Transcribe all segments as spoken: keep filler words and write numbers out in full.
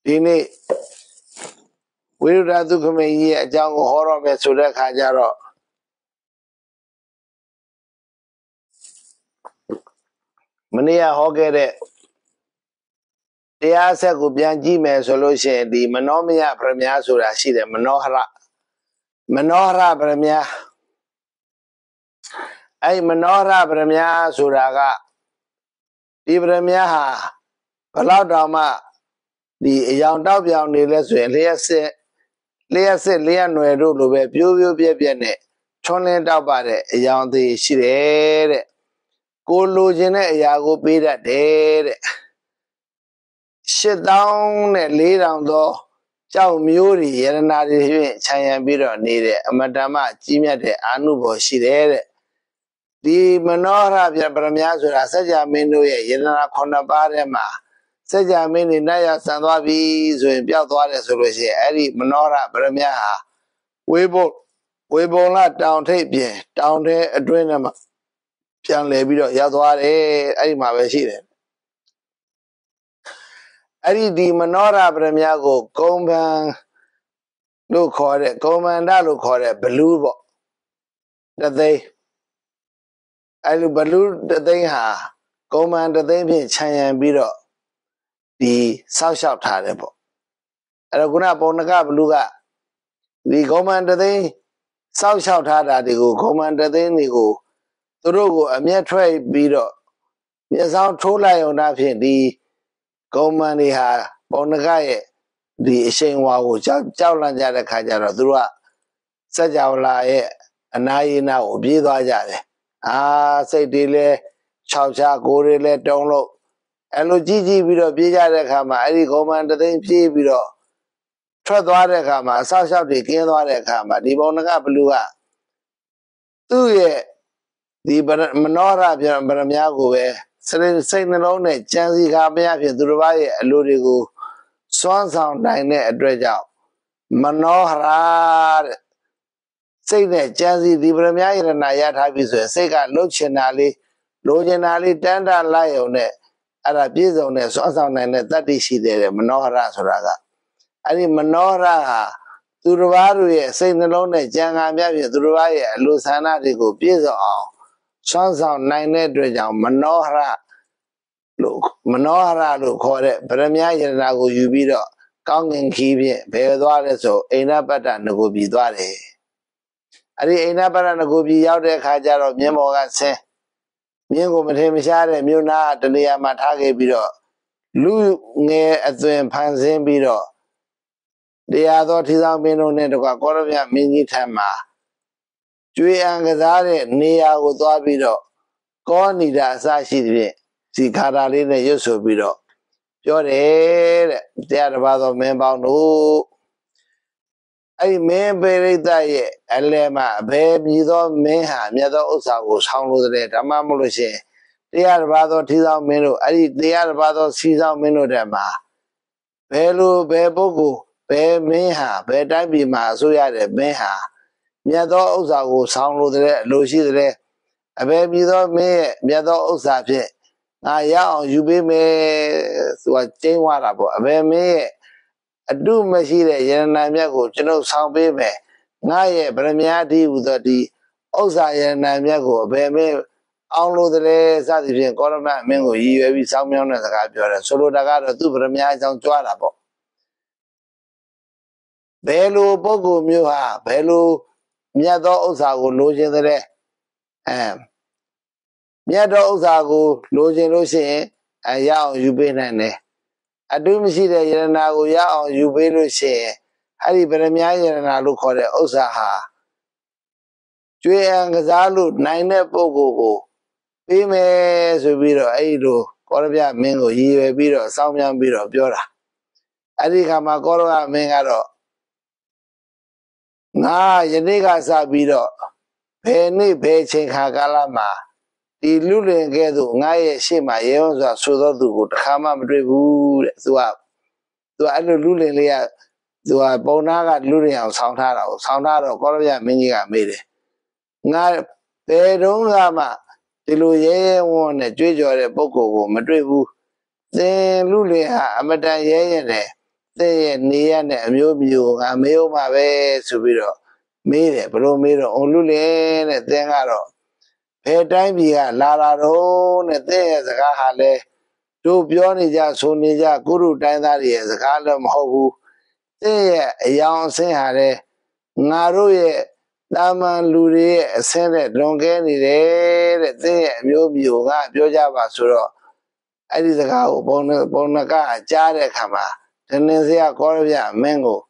ဒီနေ့ဝိရုဒ္ဓသုခမိန်ကြီးရဲ့အကြောင်းကိုဟောတော့မယ်ဆိုတဲ့အခါကျတော့မနေ့ကဟောခဲ့တဲ့တရားဆက်ကိုပြန်ကြည့်မယ်ဆိုလို့ရှိရင်ဒီမနောမယပရမညာဆိုတာရှိတယ်မနောဟရမနောဟရပရမညာအဲ့မနောဟရပရမညာဆိုတာကဒီပရမညာဟာဘလောက်တောင်မှဒီအယောင်တောက်ပြောင်နေလဲဆိုရင်လျှက်စစ်လျှက်စစ်လျှက်နွယ်တို့လိုပဲပြိုးပြိုးပြက်ပြက်နဲ့ထွန်းလင်းတောက်ပါတဲ့အယောင်သေးရှိတယ်တဲ့ကိုလိုချင်တဲ့အရာကိုပေးတတ်တယ်တဲ့ရှစ်သောင်းနဲ့လေးထောင်သောကြောက်မျိုးတွေယရနာတွေဖြင့်ခြံရံပြီးတော့နေတဲ့အမတ္တမကြီးမြတ်တဲ့အာနုဘော်ရှိတယ်တဲ့ဒီမနောဟရပရမညာဆိုတာစัจ जा မင်းတို့ရဲ့ယရနာခုနှစ်ပါးထဲမှာစัจ जा မင်းတွေနဲ့ရဆန်သွားပြီဆိုရင်ပျောက်သွားတယ်ဆိုလို့ရှိရင်အဲ့ဒီမနောဟရပရမညာဟာဝေဘုဝေဘုံလာတောင်ထိပ်ပြင်တောင်ထဲအတွင်းထဲမှာပြန်လဲပြီးတော့ရောက်သွားတယ်အဲ့ဒီမှာပဲရှိတယ်အဲ့ဒီဒီမနောဟရပရမညာကိုကုံဗံလို့ခေါ်တဲ့ကုံဗန္ဒလို့ခေါ်တဲ့ဘလူးပေါ့တသိန်းအဲ့လိုဘလူးတသိန်းဟာကုံဗန်တသိန်းဖြင့်ခြံရံပြီးတော့ဒီဆောက်ရှောက်ထားတယ်ပေါ့အဲ့တော့ခုနပုံနကဘလူးကဒီကုံဗန်တသိန်းဆောက်ရှောက်ထားတာတွေကိုကုံဗန်တသိန်းတွေကိုသူတို့ကိုအမျက်ထွက်ပြီးတော့မျက်စောင်းထိုးလိုက်အောင်ဒါဖြင့်ဒီကုံဗန်တွေဟာပုံနကရဲ့ဒီအရှိန်ဝါကိုကြောက်ကြောက်လန့်ကြတဲ့ခါကျတော့သူတို့ကစัจ java လာရဲ့အနာယေနာကိုပြေးသွားကြတယ်အာစိတ်တွေလဲခြောက်ချကိုယ်တွေလဲတုံးလို့အဲ့လိုကြည့်ကြည့်ပြီးတော့ပြေးကြတဲ့အခါမှာအဲ့ဒီကုံဗန်တသိန်းပြေးပြီးတော့ထွက်သွားတဲ့အခါမှာအဆောက်အအုံတွေကင်းသွားတဲ့အခါမှာဒီဘုံနကဘလူးကသူ့ရဲ့ဒီမနောဟရပရမညာကိုပဲစိတ်နှလုံးနဲ့ကြံစည်ခါမရဖြစ်သူတစ်ပါးရဲ့အလိုတွေကိုစွမ်းဆောင်နိုင်တဲ့အတွက်ကြောင့်မနောဟရတဲ့စိတ်နဲ့ကြံစည်ဒီပရမညာယရနာရထားပြီဆိုရင်စိတ်ကလှုပ်ချင်တာလေးလိုချင်တာလေးတန်းတလိုက်အောင်နဲ့အဲ့ဒါပြည့်စုံတဲ့စွမ်းဆောင်နိုင်တဲ့တတ္တိရှိတဲ့မနောဟရဆိုတာကအဲ့ဒီမနောဟရဟာသူတစ်ပါးတို့ရဲ့စိတ်နှလုံးနဲ့ကြံကာများဖြင့်သူတစ်ပါးရဲ့အလိုဆန္ဒတွေကိုပြည့်စုံအောင်စွမ်းဆောင်နိုင်တဲ့အတွက်ကြောင့်မနောဟရလို့မနောဟရလို့ခေါ်တဲ့ပရမညာယရနာကိုယူပြီးတော့ကောင်းငင်ခီးဖြင့်ဘယ်သွားလဲဆိုအိန္ဒပတ္တနဂုပြည်သွားတယ်အဲ့ဒီအိန္ဒပတ္တနဂုပြည်ရောက်တဲ့အခါကျတော့မြင်းဘော်ကဆင်းမြင်းကိုမထင်မရှားတဲ့မြို့နာတနေရာမှာထားခဲ့ပြီးတော့လူငယ်အသွင်ဖန်ဆင်းပြီးတော့တရားတော်ထီဆောင်မင်းတို့နဲ့တကွာကောရမြမင်းကြီးထံမှာကျွေးအံကစားတဲ့နေရာကိုသွားပြီးတော့ကောဏီတာအစရှိသဖြင့်ဒီခါတာလေးနဲ့ရွတ်ဆိုပြီးတော့ပြောတယ်တဲ့တရားတစ်ပါးသောမင်းပေါင်းတို့အဲ့ဒီမင်းပေရိသရဲ့အလဲမှာအဘယ်မြည်သောမင်းဟာမြတ်သောဥစ္စာကိုဆောင်းလို့တဲ့ဓမ္မမလို့ရှိရင်တရားတစ်ပါးသောထီဆောင်မင်းတို့အဲ့ဒီတရားတစ်ပါးသောစီဆောင်မင်းတို့တဲ့မှာဘယ်လိုဘယ်ပုဂ္ဂိုလ်ဘယ်မင်းဟာဘယ်တိုင်းပြည်မှာအစိုးရတဲ့မင်းဟာမြတ်သောဥစ္စာကိုဆောင်းလို့တဲ့အလိုရှိတဲ့အဘယ်မြည်သောမင်းရဲ့မြတ်သောဥစ္စာဖြင့်ငါရအောင်ယူပေးမယ်ဆိုတာကျင်းသွားတာပေါ့အဘယ်မင်းရဲ့အတုမရှိတဲ့ယရနာမြတ်ကိုကျွန်ုပ်ဆောင်ပေးမယ်ငါရဲ့ဗရမညာတိဟူသောဒီဥစ္စာယရနာမြတ်ကိုအဘယ်မင်းအောင်လို့တဲ့စသည်ဖြင့်ကောရမမင်းကိုရည်ရွယ်ပြီးစောင်းမြောင်းတဲ့စကားပြောတယ်ဆိုလိုတာကတော့သူ့ဗရမညာအကြောင်းကြွားတာပေါ့ဘယ်လိုပုဂ္ဂိုလ်မျိုးဟာဘယ်လိုမြတ်သောဥစ္စာကိုလိုချင်တဲ့အဲမြတ်သောဥစ္စာကိုလိုချင်လို့ရှိရင်အရအောင်ယူပေးနိုင်တယ်အတုမရှိတဲ့ယရနာကိုရအောင်ယူပေးလို့ရှိရင်အဲ့ဒီဗရမညာယရနာလို့ခေါ်တဲ့ဥစ္စာဟာကျွေးအံကစားလို့နိုင်တဲ့ပုဂ္ဂိုလ်ကိုပေးမယ်ဆိုပြီးတော့အဲ့ဒီလိုကောရပြမင်းကိုရည်ရွယ်ပြီးတော့စောင်းမြောင်းပြီးတော့ပြောတာအဲ့ဒီခါမှာကောရပြမင်းကတော့ငါယနေ့ကစပြီးတော့ဘယ်နေ့ဘယ်ချိန်ခါကာလမှာဒီလူလင်ကဲ့သို့ငါရဲ့ရှေ့မှာရဲဝံစွာဆိုသောသူကိုတခါမှမတွေ့ဘူးတဲ့သူကသူကအဲ့လိုလူလင်လေးကသူကပုံနာကလူလင်အောင်ဆောင်းထားတာကိုဆောင်းထားတော့ကောရပြမင်းကြီးကမေးတယ်ငါဘယ်တုန်းကမှဒီလိုရဲရဲဝံ့နဲ့ကြွေးကြော်တဲ့ပုဂ္ဂိုလ်ကိုမတွေ့ဘူးသင်လူလင်ဟာအမတန်ရဲရဲတယ်တဲ့နေရတဲ့အမျိုးမျိုးငါမေးဦးမှာပဲဆိုပြီးတော့မေးတယ်ဘလို့မေးတော့အောင်လူလင်းတဲ့သင်ကတော့ဘယ်တိုင်းပြည်ကလာလာတော့တဲ့သင်ရဲ့စကားဟာလဲတို့ပြောနေကြဆိုနေကြကုရုတိုင်းသားတွေရဲ့စကားလည်းမဟုတ်ဘူးသင်ရဲ့အယောင်အဆင်းဟာလဲငါတို့ရဲ့တာမန်လူတွေရဲ့အဆင်းနဲ့လွန်ကဲနေတယ်တဲ့သင်ရဲ့အမျိုးမျိုးကပြောကြပါဆိုတော့အဲ့ဒီစကားကိုဘုံဘုံနကကြားတဲ့အခါမှာဒနင်စရာကောရပြမင်းကို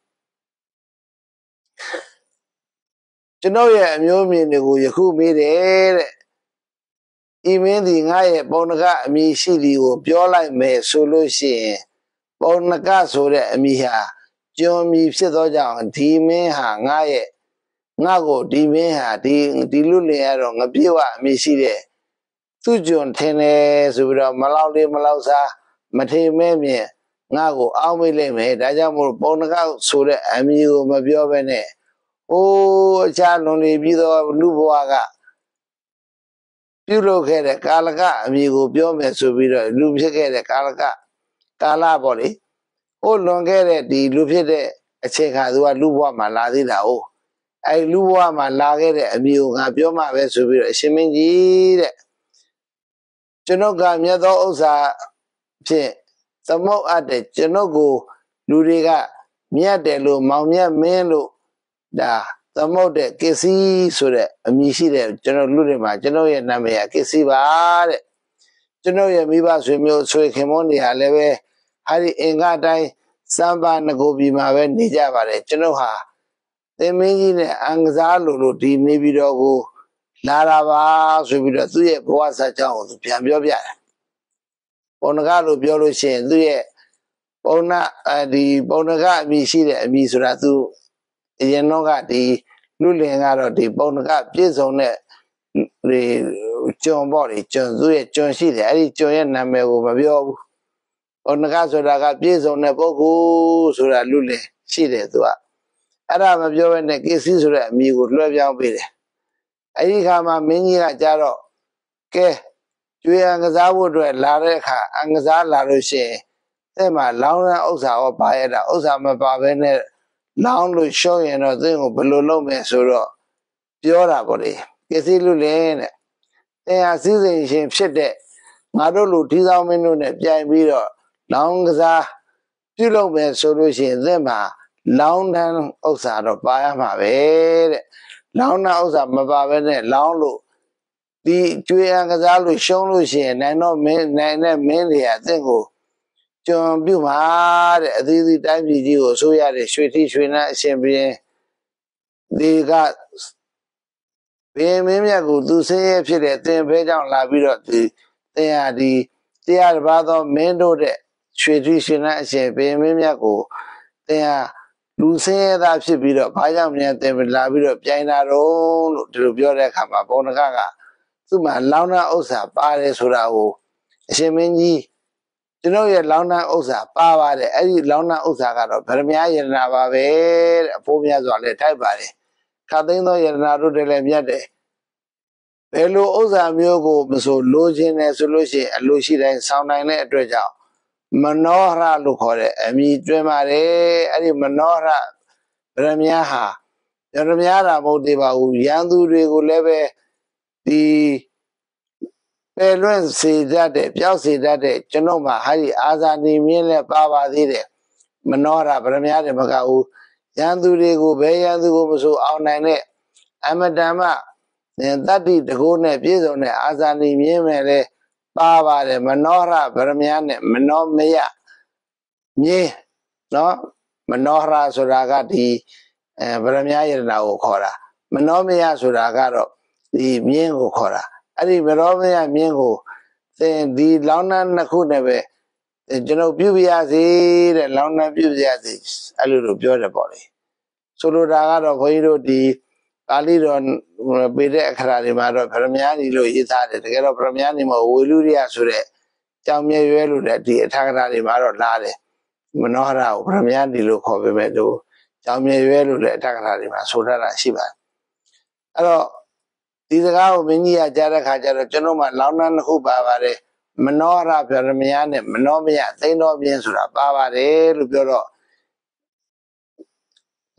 ကျွန်တော်ရဲ့အမျိုးမြင်တွေကိုယခုမေးတယ်တဲ့ဤမင်းဒီငါရဲ့ဘုံနကအမည်ရှိသည်ကိုပြောလိုက်မယ်ဆိုလို့ရှိရင်ဘုံနကဆိုတဲ့အမည်ဟာကျွန်းမီဖြစ်သောကြောင့်ဒီမင်းဟာငါရဲ့ငါကိုဒီမင်းဟာဒီဒီလူလင်ရတော့ငပြေဝအမည်ရှိတဲ့သူ့ကျွန်ထင်တယ်ဆိုပြီးတော့မလောက်လေးမလောက်စားမထေမဲမြင်ငါကိုအောင်းမေးလိုက်မယ်ဒါကြောင့်မို့ပုံနကောက်ဆိုတဲ့အမည်ကိုမပြောဘဲနဲ့အိုးအခြားလွန်နေပြီးတော့လူဘဝကပြုလုပ်ခဲ့တဲ့ကာလကအမည်ကိုပြောမယ်ဆိုပြီးတော့လူဖြစ်ခဲ့တဲ့ကာလကကာလပေါ့လေဟိုလွန်ခဲ့တဲ့ဒီလူဖြစ်တဲ့အချိန်ခါသူကလူဘဝမှာလာသေးတာ哦အဲလူဘဝမှာလာခဲ့တဲ့အမည်ကိုငါပြောမှပဲဆိုပြီးတော့အရှင်မင်းကြီးတဲ့ကျွန်ုပ်ကမြတ်သောဥစ္စာဖြင့်သမုတ်အပ်တဲ့ကျွန်ုပ်ကိုလူတွေကမြတ်တယ်လို့မောင်မြတ်မင်းလို့ဒါသမုတ်တဲ့ကစ္စည်းဆိုတဲ့အမည်ရှိတဲ့ကျွန်တော်လူတွေမှာကျွန်တော်ရဲ့နာမည်ကကစ္စည်းပါတဲ့ကျွန်တော်ရဲ့မိဘဆွေမျိုးဆွေခင်မွန်းတွေဟာလည်းပဲဟာဒီအင်္ဂတိုင်းစံပါငကိုပြည်မှာပဲနေကြပါတယ်ကျွန်တော်ဟာသင်မင်းကြီးနဲ့အံကစားလို့လို့ဒီနေပြီးတော့ကိုလာတာပါဆိုပြီးတော့သူ့ရဲ့ဘဝဆက်ကြောင်းကိုသူပြန်ပြောပြတယ်ပုံနကလို့ပြောလို့ရှိရင်သူ့ရဲ့ပုံနအဲဒီပုံနကအမည်ရှိတဲ့အမည်ဆိုတာသူအရင်တော့ကဒီလူလင်ကတော့ဒီပုံနကပြည့်စုံတဲ့ဒီကျွန်ပေါ့လေကျွန်သူ့ရဲ့ကျွန်ရှိတယ်အဲ့ဒီကျွန်ရဲ့နာမည်ကိုမပြောဘူးပုံနကဆိုတာကပြည့်စုံတဲ့ပုဂ္ဂိုလ်ဆိုတာလူလင်ရှိတယ်သူကအဲ့ဒါမပြောဘဲနဲ့ကိစ္စဆိုတဲ့အမည်ကိုလွှဲပြောင်းပေးတယ်အဲ့ဒီခါမှာမင်းကြီးကကြတော့ကဲကျွေးအံကစားဖို့အတွက်လာတဲ့အခါအံကစားလာလို့ရှိရင်တဲ့မှာလောင်းတဲ့ဥစ္စာရောပါရတာဥစ္စာမပါဘဲနဲ့လောင်းလို့ရှုံးရင်တော့သင်ကိုဘယ်လိုလုပ်မယ်ဆိုတော့ပြောတာပေါ့လေကစ္စည်းလူလင်းတဲ့တင်ဟာစည်းစိမ်ရှင်ဖြစ်တဲ့ငါတို့လူထီဆောင်မင်းတို့နဲ့ပြိုင်ပြီးတော့လောင်းကစားပြုလုပ်မယ်ဆိုလို့ရှိရင်သင်မှာလောင်းတန်းဥစ္စာတော့ပါရမှာပဲတဲ့လောင်းတဲ့ဥစ္စာမပါဘဲနဲ့လောင်းလို့ဒီကျွေးအံကစားလို့ရှုံးလို့ရှိရင်နိုင်တော့မင်းနိုင်တဲ့မင်းတွေအသင်ကိုကျွန်ပြုမှာတဲ့အသီးသီးတိုင်းပြည်ကြီးကိုဆိုရတဲ့ရွှေတိရွှေနန်းအရှင်ဘုရင်ဒီကဘုရင်မင်းမြတ်ကိုသူဆင်းရဲဖြစ်တဲ့သင်ဖဲကြောင့်လာပြီးတော့ဒီသင်ဟာဒီတရားတစ်ပါးသောမင်းတို့တဲ့ရွှေတိရွှေနန်းအရှင်ဘုရင်မင်းမြတ်ကိုသင်ဟာလူဆင်းရဲသားဖြစ်ပြီးတော့ဘာကြောင့်မြန်သင်လာပြီးတော့ပြိုင်တာတော့လို့ဒီလိုပြောတဲ့အခါမှာပုံနကကသူ့မှာလောင်းတဲ့ဥစ္စာပါတယ်ဆိုတာကိုအရှင်မင်းကြီးကျွန်တော်ရဲ့လောင်းတန်းဥစ္စာပါပါတယ်အဲ့ဒီလောင်းတန်းဥစ္စာကတော့ဗရမ ्या ယရနာပါပဲတဲ့အဖိုးများစွာလည်းထိုက်ပါတယ်ခတ်သိမ်းသောယရနာတို့တည်းလည်းမြတ်တယ်ဘယ်လိုဥစ္စာမျိုးကိုမဆိုလိုချင်တယ်ဆိုလို့ရှိရင်အလိုရှိတိုင်းဆောင်းနိုင်တဲ့အတွက်ကြောင့်မနောဟရလို့ခေါ်တဲ့အမည်တွင်ပါတယ်အဲ့ဒီမနောဟရဗရမ ्या ဟာဗရမ ्या တာမဟုတ်သေးပါဘူးရန်သူတွေကိုလည်းပဲဒီပယ်လွင့်စေတတ်တဲ့ပျောက်စေတတ်တဲ့ကျွန်တော်မှာဟာဒီအာဇာနည်မြင့်လည်းပါပါသေးတယ်မနောရဗရမ ्या တယ်မကဘူးရန်သူတွေကိုဘယ်ရန်သူကိုမဆိုအောင်နိုင်တဲ့အမတန်မှတတ္တိတကိုးနဲ့ပြည့်စုံတဲ့အာဇာနည်မြင့်မယ်လဲပါပါတယ်မနောရဗရမ ्या နဲ့မနောမယမြင်းနော်မနောရဆိုတာကဒီအဲဗရမ ्या ယရနာကိုခေါ်တာမနောမယဆိုတာကတော့ဒီမြင်းကိုခေါ်တာအဲ့ဒီမရောမရမြင်းကိုသင်ဒီလောင်းနှန်းနှစ်ခုနဲ့ပဲကျွန်တော်ပြုပြရစီတဲ့လောင်းနှန်းပြုပြရစီအဲ့လိုလိုပြောတယ်ပေါ့လေဆိုလိုတာကတော့ခွန်ကြီးတို့ဒီပါဠိတော်ပေးတဲ့အခါတွေမှာတော့ဗရမ ्या နီလို့ရေးထားတယ်တကယ်တော့ဗရမ ्या နီမဟုတ်ဝေလူရိယဆိုတဲ့ကြောင်မြဲရွဲလို့တဲ့ဒီအထာဂရတွေမှာတော့လာတယ်မနောဟရကိုဗရမ ्या နီလို့ခေါ်ပေမဲ့တို့ကြောင်မြဲရွဲလို့တဲ့အထာဂရတွေမှာဆိုထားတာရှိပါတယ်အဲ့တော့ဒီစကားကိုမင်းကြီးကကြားတဲ့ခါကျတော့ကျွန်တော်မှလောင်းနှန်းတစ်ခုပါပါတယ်မနောရဗရမ ्या နဲ့မနောမယသိန်းတော်ပြင်းဆိုတာပါပါတယ်လို့ပြောတော့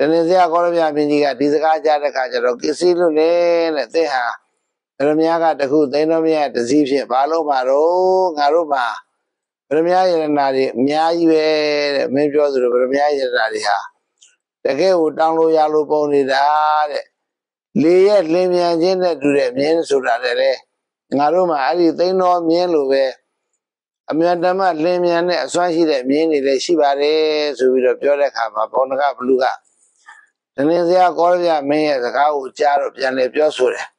တနေ့စရာကောရမြမင်းကြီးကဒီစကားကြားတဲ့ခါကျတော့ကစ္စည်းလို့လေတဲ့သင်ဟာဗရမ ्या ကတခုသိန်းတော်မြတ်တစည်းဖြင့်ဘာလို့မှာတော့ငါတို့မှာဗရမ ्या ယရနာတွေအများကြီးပဲတဲ့မင်းပြောသလိုဗရမ ्या ယရနာတွေဟာတကယ်ကိုတောင်းလို့ရလို့ပုံနေတာတဲ့လေရဲ့လင်းမြန်ခြင်းနဲ့တူတဲ့မြင်းဆိုတာလည်းငါတို့မှာအဲ့ဒီသိန်းတော်မြင်းလိုပဲအမြတ်တမ်းလင်းမြန်တဲ့အစွမ်းရှိတဲ့မြင်းတွေလည်းရှိပါတယ်ဆိုပြီးတော့ပြောတဲ့အခါမှာပေါဏကဘလူကတနေ့စရာကောရပြမင်းရဲ့စကားကိုကြားတော့ပြန်လေပြောဆိုတယ်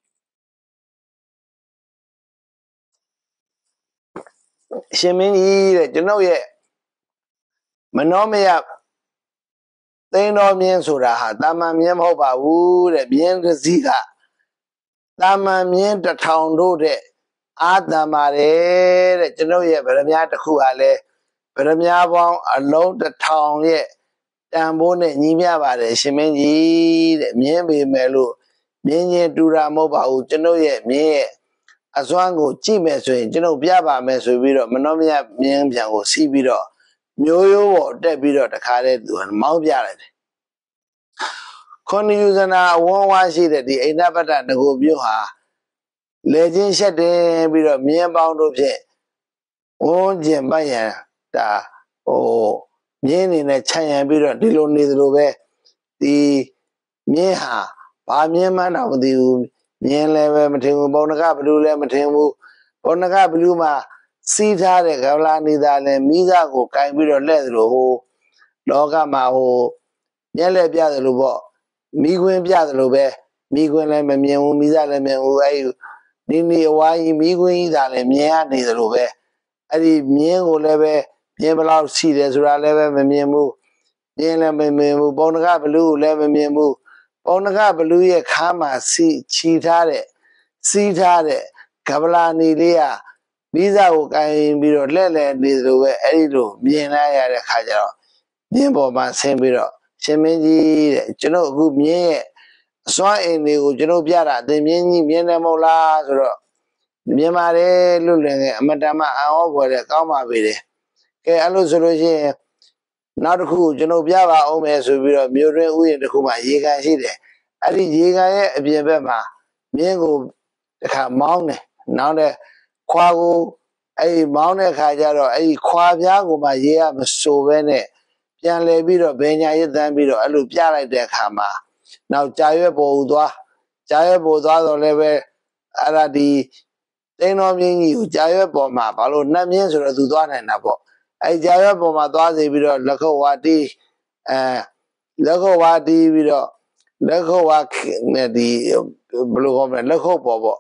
ရှင်မင်းကြီးတဲ့ကျွန်ုပ်ရဲ့မနောမယသိန်းတော်မြင်းဆိုတာဟာတာမန်မြင်းမဟုတ်ပါဘူးတဲ့မြင်းတစ်စီးကတာမန်မြင်းတစ်ထောင်တို့တဲ့အာတံပါတယ်တဲ့ကျွန်ုပ်ရဲ့ဗရမ ्या တစ်ခုဟာလဲဗရမ ्या ပေါင်းအလုံးတစ်ထောင်ရဲ့တန်ဖိုးနဲ့ညီမျှပါတယ်ရှင်မင်းကြီးတဲ့မြင်းပေမဲ့လို့မြင်းချင်းတူတာမဟုတ်ပါဘူးကျွန်ုပ်ရဲ့မြင်းရဲ့အစွမ်းကိုကြည့်မယ်ဆိုရင်ကျွန်ုပ်ပြပါမယ်ဆိုပြီးတော့မနောမယမြင်းပြန်ကိုစီးပြီးတော့မျိုးရိုးပေါ်တက်ပြီးတော့တခါတည်းသူမောင်းပြလိုက်တယ်ခွန်ယူဇနာအဝန်းဝါရှိတဲ့ဒီအိန္ဒပတ္တနဂိုမြို့ဟာလေချင်းရှက်တယ်ပြီးတော့မြင်းပေါင်းတို့ဖြင့်ဝန်းကျင်ပတ်ရန်ဒါဟိုမြင်းနေနဲ့ခြံရံပြီးတော့ဒီလိုနေသလိုပဲဒီမြင်းဟာဘာမြင်းမှန်းတော့မသိဘူးမြင်းလည်းပဲမထင်ဘူးပေါဏကဘလူလည်းမထင်ဘူးပေါဏကဘလူမှာစီးထားတဲ့ကဗလာနေသားလည်းမိသားကိုကင်ပြီးတော့လှဲ့သလိုဟိုလောကမှာဟိုမျက်လက်ပြသလိုပေါ့မိခွင်းပြသလိုပဲမိခွင်းလည်းမမြင်ဘူးမိသားလည်းမမြင်ဘူးအဲ့ဒီနေအဝါကြီးမိခွင်းကြီးသာလည်းမြင်ရနေသလိုပဲအဲ့ဒီမြင်းကိုလည်းပဲမြင်းဘလောက်ရှိတယ်ဆိုတာလည်းပဲမမြင်ဘူးမြင်းလည်းမမြင်ဘူးပေါဏကဘလူကိုလည်းမမြင်ဘူးပေါဏကဘလူရဲ့ခါမှာစီချီထားတဲ့စီးထားတဲ့ကဗလာနေလေးကမိသားကိုကင်ပြီးတော့လှဲ့လှဲ့နေသလိုပဲအဲ့ဒီလိုမြင်လာရတဲ့ခါကျတော့မြင်းပေါ်မှာဆင်းပြီးတော့ရှင်မင်းကြီးတဲ့ကျွန်တော်အခုမြင်းရဲ့အစွမ်းအိမ်တွေကိုကျွန်တော်ပြတာအတင်မြင်းကြီးမြင်းတယ်မဟုတ်လားဆိုတော့မြင်ပါတယ်လွတ်လင်ငယ်အမတမအံ့ဩဖွယ်တဲ့ကောင်းပါပေတယ်ကဲအဲ့လိုဆိုလို့ရှိရင်နောက်တစ်ခုကျွန်တော်ပြပါအောင်မယ်ဆိုပြီးတော့မြို့တွင်းဥယျာဉ်တစ်ခုမှာရေကန်ရှိတယ်အဲ့ဒီရေကန်ရဲ့အပြင်ဘက်မှာမြင်းကိုတခါမောင်းတယ်နောက်တဲ့ခွာကိုအဲ့ဒီမောင်းတဲ့ခါကျတော့အဲ့ဒီခွာပြားကိုမှရေကမစိုးပဲနဲ့ပြန်လဲပြီးတော့ဘယ်ညာရစ်တန်းပြီးတော့အဲ့လိုပြလိုက်တဲ့အခါမှာနောက်ကြာရွက်ပေါ်ဦးသွားကြာရွက်ပေါ်သွားတော့လည်းပဲအဲ့ဒါဒီသိန်းတော်မြင်းကြီးကိုကြာရွက်ပေါ်မှာဘာလို့နှက်မြင်းဆိုတော့သူသွားနိုင်တာပေါ့အဲ့ကြာရွက်ပေါ်မှာသွားစီပြီးတော့လက်ခုပ်ဝါတီးအဲလက်ခုပ်ဝါတီးပြီးတော့လက်ခုပ်ဝါနဲ့ဒီဘယ်လိုခေါ်မလဲလက်ခုပ်ပေါ်ပေါ့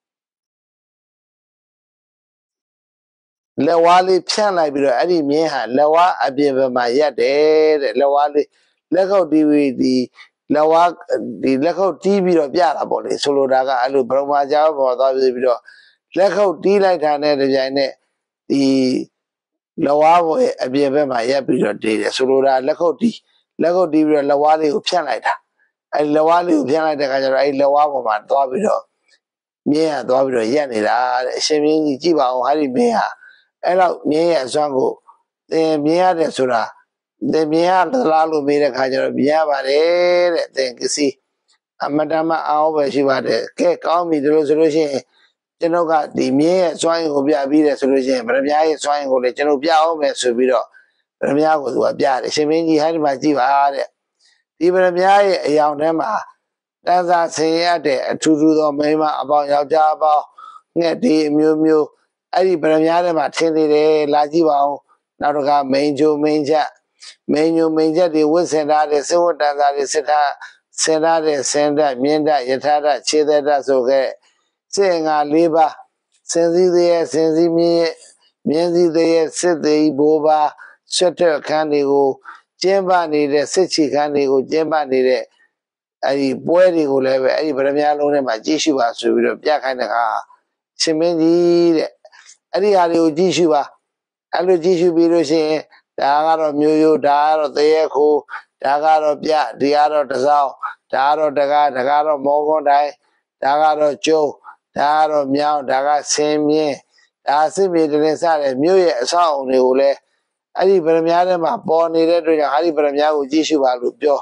လက်ဝါးလေးဖြန့်လိုက်ပြီးတော့အဲ့ဒီမြင်းဟာလက်ဝါးအပြင်ဘက်မှာရက်တယ်တဲ့လက်ဝါးလေးလက်ခုပ်တီးပြီးဒီလက်ဝါးဒီလက်ခုပ်တီးပြီးတော့ပြတာပေါ့လေဆိုလိုတာကအဲ့လိုဘရုံမာကြောပေါ်သွားပြီးတော့လက်ခုပ်တီးလိုက်တာနဲ့တပြိုင်နက်ဒီလက်ဝါးပေါ်ရဲ့အပြင်ဘက်မှာရက်ပြီးတော့တေးတယ်ဆိုလိုတာလက်ခုပ်တီးလက်ခုပ်တီးပြီးတော့လက်ဝါးလေးကိုဖြန့်လိုက်တာအဲ့လက်ဝါးလေးကိုဖြန့်လိုက်တဲ့အခါကျတော့အဲ့လက်ဝါးပေါ်မှာသွားပြီးတော့မြင်းကသွားပြီးတော့ရက်နေတာတဲ့အရှင်မြင်းကြီးကြည့်ပါအောင်ဟာဒီမြင်းဟာအဲ့တော့မြင်းရဲ့အစွမ်းကိုသင်မြင်ရတယ်ဆိုတာသင်မြင်ရသလားလို့မေးတဲ့ခါကျတော့မြင်ရပါတယ်တဲ့သင်ကစီအမတမအောင်ပဲရှိပါတယ်ကဲကောင်းပြီဒီလိုဆိုလို့ရှိရင်ကျွန်တော်ကဒီမြင်းရဲ့စွမ်းရင်ကိုပြပြီးတယ်ဆိုလို့ရှိရင်ဗရမ ्या ရဲ့စွမ်းရင်ကိုလည်းကျွန်တော်ပြအောင်မယ်ဆိုပြီးတော့ဗရမ ्या ကိုသူကပြတယ်ရှင်မင်းကြီးဟဲ့ဒီမှာကြည့်ပါတဲ့ဒီဗရမ ्या ရဲ့အယောင်ထဲမှာတန်းစားဆင်ရတဲ့အထူးထူးသောမိန်းမအပေါင်းယောက်ျားအပေါင်းငှက်ဒီအမျိုးမျိုးအဲ့ဒီဗရမ ्या ထဲမှာထင်နေတယ်လာကြည့်ပါဦးနောက်တစ်ခါမိန်ချိုမိန်ချက်မိန်ညိုမိန်ချက်တွေဝတ်ဆင်ထားတဲ့စေဝတ္တန်သားတွေစစ်ထားဆင်ထားတဲ့ဆင်တက်မြင်းတက်ယထာတက်ခြေသက်တက်ဆိုခဲ့စေငါ၄ပါးစင်စည်းသေးရဲ့စင်စည်းမြင်းမြင်းစည်းသေးရဲ့စစ်သေးဘိုးပါဆွတ်တဲ့ခန်းတွေကိုကျင်းပနေတဲ့စစ်ချီခန်းတွေကိုကျင်းပနေတဲ့အဲ့ဒီပွဲတွေကိုလည်းပဲအဲ့ဒီဗရမ ्या လုံးထဲမှာကြည့်ရှုပါဆိုပြီးတော့ပြခိုင်းတဲ့အခါရှင်မင်းကြီးတဲ့အဲ့ဒီဟာတွေကိုကြည့်ရှုပါအဲ့လိုကြည့်ရှုပြီးလို့ရှိရင်ဒါကတော့မျိုးရိုးဒါကတော့တရေခိုးဒါကတော့ပြဒီကတော့တစောင်းဒါကတော့တကားဒါကတော့မောကွန်တိုင်းဒါကတော့ကျုံဒါကတော့မြောင်းဒါကဆင်းမြင်းဒါစစ်မြေတင်စတဲ့မြို့ရဲ့အဆောက်အုံတွေကိုလည်းအဲ့ဒီဗရမ ्या ထဲမှာပေါ်နေတဲ့အတွက်ကြောင့်ဟာဒီဗရမ ्या ကိုကြည့်ရှုပါလို့ပြော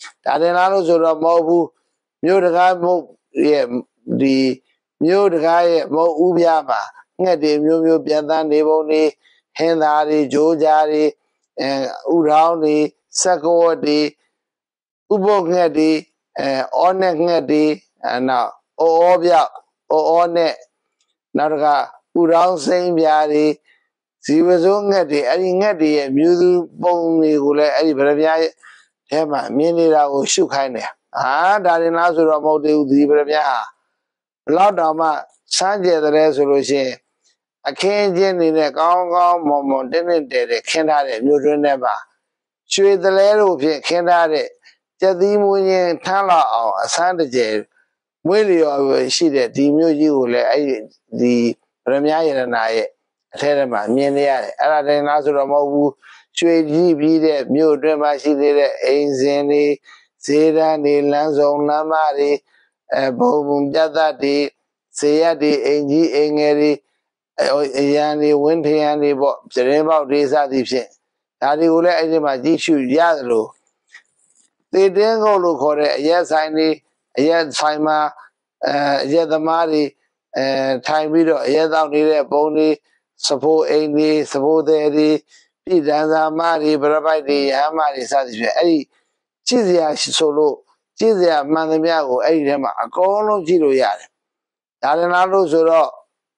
ဒါတင်လားလို့ဆိုတော့မဟုတ်ဘူးမြို့တကားမဟုတ်ရဲ့ဒီမြို့တကားရဲ့မဟုတ်ဦးပြမှာငှက်တွေမျိုးမျိုးပြန်တန်းနေပုံတွေဟင်းသားတွေဂျိုးကြားတွေအဲဥရောင်းတွေစက်ကဝတ်တွေဥပုပ်ငှက်တွေအဲအောနဲ့ငှက်တွေအဲနောက်အောအောပြောက်အောအောနဲ့နောက်တကဥရောင်းစိမ့်ပြားတွေဇီဝစိုးငှက်တွေအဲ့ဒီငှက်တွေရဲ့မျိုးစုပုံတွေကိုလည်းအဲ့ဒီဗရမ ्या ရဲ့အဲမှာမြင်နေတာကိုရှုခိုင်းတယ်ဟာဒါရင်လားဆိုတော့မဟုတ်သေးဘူးဒီဗရမ ्या ဟာဘလောက်တောင်မှစမ်းကြဲတဲ့ဆိုလို့ရှိရင်အခင်းချင်းနေတဲ့ကောင်းကောင်းမွန်မွန်တင်းတင်းတဲတဲခင်းထားတဲ့မြို့တွင်းထဲမှာရွှေတလဲတို့ဖြင့်ခင်းထားတဲ့ကြက်သီးမွေးရင်ထမ်းလာအောင်အစမ်းတကျယ်မွေးလျော်ရှိတဲ့ဒီမြို့ကြီးကိုလည်းအဲ့ဒီဗရမ ्या ရတနာရဲ့အထဲထဲမှာမြင်နေရတယ်အဲ့ဒါတည်းလားဆိုတော့မဟုတ်ဘူးရွှေကြီးပြီးတဲ့မြို့အတွင်းမှာရှိနေတဲ့အိမ်စဉ်တွေဈေးတန်းတွေလမ်းဆောင်လမ်းမတွေအဲဘုံဘုံပြတ်သက်တွေဇေယျတွေအိမ်ကြီးအိမ်ငယ်တွေအရန်တွေဝင်းထရန်တွေပေါ့ပြတင်းပေါက်တွေစသည်ဖြင့်ဒါတွေကိုလည်းအဲ့ဒီမှာကြည့်ရှုရတယ်လို့သေတင်းကုတ်လို့ခေါ်တဲ့အရက်ဆိုင်တွေအရက်ဆိုင်မှာအဲအရက်သမားတွေအဲထိုင်ပြီးတော့အရက်တောက်နေတဲ့ပုံတွေစဖိုးအိမ်တွေစဖိုးသည်တွေပြည်တန်းစာမတွေဗရပိုက်တွေရဟမတွေစသည်ဖြင့်အဲ့ဒီကြည့်စရာဆိုလို့ကြည့်စရာမှန်သမျှကိုအဲ့ဒီထဲမှာအကုန်လုံးကြည့်လို့ရတယ်ဒါလည်းလားလို့ဆိုတော့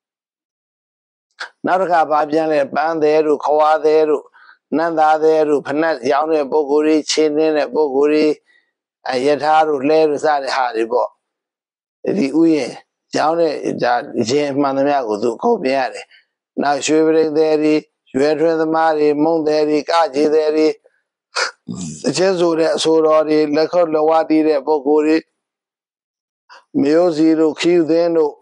နောက်တစ်ခါဗာပြန်လဲပန်းသေးတို့ခွာသေးတို့နတ်သားသေးတို့ဖနက်ရောင်းတဲ့ပုဂ္ဂိုလ်တွေချင်းနေတဲ့ပုဂ္ဂိုလ်တွေအယထာတို့လဲတို့စတဲ့ဟာတွေပေါ့ဒီဥယျာဉ်ရောင်းတဲ့ဒါရင်မှန်သမျှကိုသူခုတ်ပြရတယ်နောက်ရွှေပရိသေတွေရွယ်ထွန်းသမားတွေမုံသေးတွေကကြီးသေးတွေအချင်းဆိုတဲ့အဆိုတော်တွေလက်ခုပ်လက်ဝါးတီးတဲ့ပုဂ္ဂိုလ်တွေမျိုးစီတို့ခီးသင်းတို့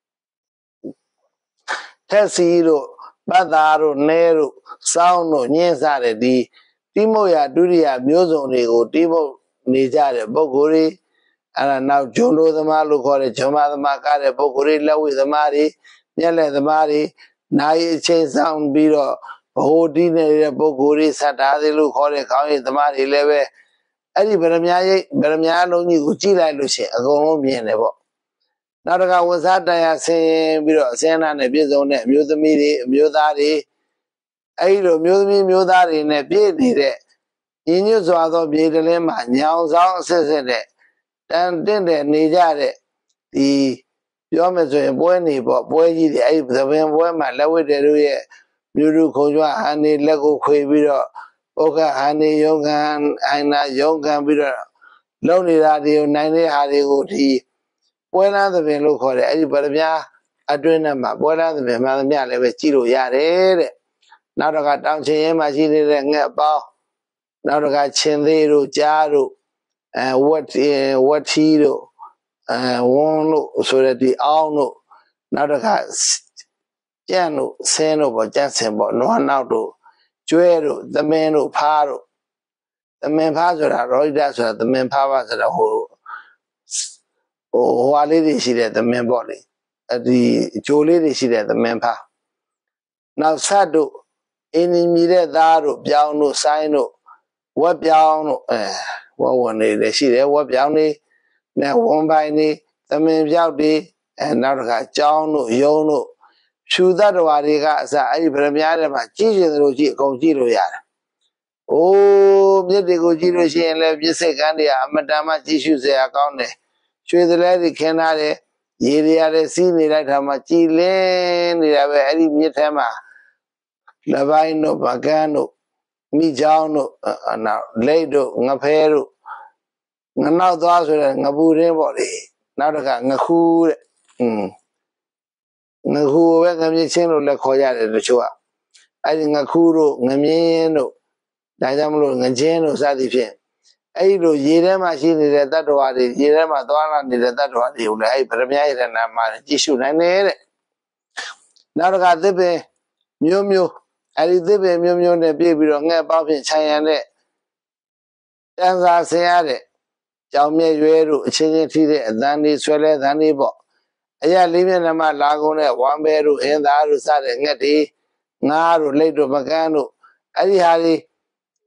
ထက်စီတို့ပတ်သားတို့နဲတို့စောင်းတို့ညင်းစားတဲ့ဒီတိမုတ်ရဒုတိယမျိုးစုံတွေကိုတိမုတ်နေကြတဲ့ပုဂ္ဂိုလ်တွေအဲ့ဒါနောက်ဂျွန်တို့သမားလို့ခေါ်တဲ့ဂျွန်မသမားကတဲ့ပုဂ္ဂိုလ်တွေလက်ဝိသမားတွေမျက်လက်သမားတွေနိုင်အချိန်ဆောင်ပြီးတော့ဘိုးတီးနေတဲ့ပုဂ္ဂိုလ်တွေစတ်သားသေးလို့ခေါ်တဲ့ခေါင်းရည်သမားတွေလည်းပဲအဲ့ဒီဗရမ ्या ရိပ်ဗရမ ्या လုံးကြီးကိုကြည့်လိုက်လို့ရှိရင်အကုန်လုံးမြင်တယ်ပေါ့နောက်တကဝဇ္ဇတရားဆင်းပြီးတော့အစင်းနာနဲ့ပြည့်စုံတဲ့အမျိုးသမီးတွေအမျိုးသားတွေအဲ့ဒီလိုမျိုးသမီးမျိုးသားတွေနဲ့ပြည့်နေတဲ့ညီညွတ်စွာသောမြေတလင်းမှာညောင်ဆောင်အစစ်စစ်နဲ့တန်တင့်တဲ့နေကြတဲ့ဒီပြောမယ်ဆိုရင်ပွဲနေပေါ့ပွဲကြီးတွေအဲ့ဒီသဘင်ပွဲမှာလက်ဝတ်တွေတို့ရဲ့မြို့လူခုံကြွဟန်နေလက်ကိုခွေပြီးတော့ပုဂ္ဂဟန်နေယုံခံအိုင်နာယုံခံပြီးတော့လုံနေတာတွေကိုနိုင်တဲ့ဟာတွေကိုဒီပွဲလမ်းသဘင်လို့ခေါ်တယ်အဲ့ဒီဗရမ ्या အတွင်းထဲမှာပွဲလမ်းသဘင်မှန်သမျှလည်းပဲကြည့်လို့ရတယ်တဲ့နောက်တော့ကတောင်ချင်ရဲမှာရှိနေတဲ့ငှက်ပေါင်းနောက်တော့ကချင်းသေးတို့ကြားတို့အဲဝတ်ဝတ်ထီးတို့အဲဝန်းတို့ဆိုတဲ့ဒီအောင်းတို့နောက်တော့ကကြံ့တို့ဆင်းတို့ပေါ့ကြံ့ဆင်ပေါ့နွားနောက်တို့ကျွဲတို့သမင်းတို့ဖားတို့သမင်းဖားဆိုတာရောဟိတဆိုတာသမင်းဖားပါဆိုတာဟိုဟိုဟွာလေးတွေရှိတဲ့သမင်းပေါ့လေအဒီဂျိုလေးတွေရှိတဲ့သမင်းဖားနောက်ဆက်တို့အင်းကြီးမြည်တဲ့သားတို့ပြောင်းတို့ဆိုင်းတို့ဝက်ပြောင်းတို့အဲဝက်ဝင်နေတယ်ရှိတယ်ဝက်ပြောင်းနေနဲ့ဝန်ပိုင်နေသမင်ပြောက်တွေအဲနောက်တစ်ခါကြောင်းတို့ယုံတို့ဖြူသတ္တဝါတွေကအစအဲ့ဒီဗရမ ्या ထဲမှာကြည့်ရှင်သလိုကြည့်အကုန်ကြည့်လို့ရတယ်။အိုးမြစ်တွေကိုကြည့်လို့ရှိရင်လည်းမြစ်စိတ်ကမ်းတွေအမတန်မှကြည့်ရှုစရာကောင်းတယ်။ရွှေသလဲတွေခင်းထားတယ်ရေတွေရတယ်စီးနေလိုက်တာမှကြည်လင်းနေတာပဲအဲ့ဒီမြစ်ထဲမှာလပိုင်းတို့ဗကန်းတို့မိချောင်းတို့နောက်လိတ်တို့ငဖဲတို့ငနောက်သွားဆိုတဲ့ငပူရင်းပေါ့လေနောက်တစ်ခါငခူးတဲ့อืมငခူးပဲငမြင့်ချင်းလို့လည်းခေါ်ရတယ်တချို့ကအဲ့ဒီငခူးတို့ငမြင်းတို့ဒါကြောင့်မလို့ငချင်းတို့စသည်ဖြင့်အဲ့ဒီလိုရေထဲမှာရှိနေတဲ့တတ္တဝါတွေရေထဲမှာသွားလာနေတဲ့တတ္တဝါတွေကိုလည်းအဲ့ဒီဗရမ ्या ရတနာမှာကြည့်ရှုနိုင်တယ်တဲ့နောက်တစ်ခါသစ်ပင်မျိုးမျိုးအဲ့ဒီသစ်ပင်မျိုးမျိုးနဲ့ပြည့်ပြီးတော့ငှက်ပေါင်းဖြင့်ခြံရံတဲ့တန်းစာဆင်ရတဲ့ကြောင်မြဲရွဲတို့အချင်းချင်းထိတဲ့အသံတွေဆွဲလဲသံတွေပေါ့အရာလေးမျက်နှာမှာလာကုန်တဲ့ဝမ်းဘဲတို့အင်းသားတို့စတဲ့ငှက်တွေငါးတို့လိတ်တို့မကန်းတို့အဲ့ဒီဟာတွေ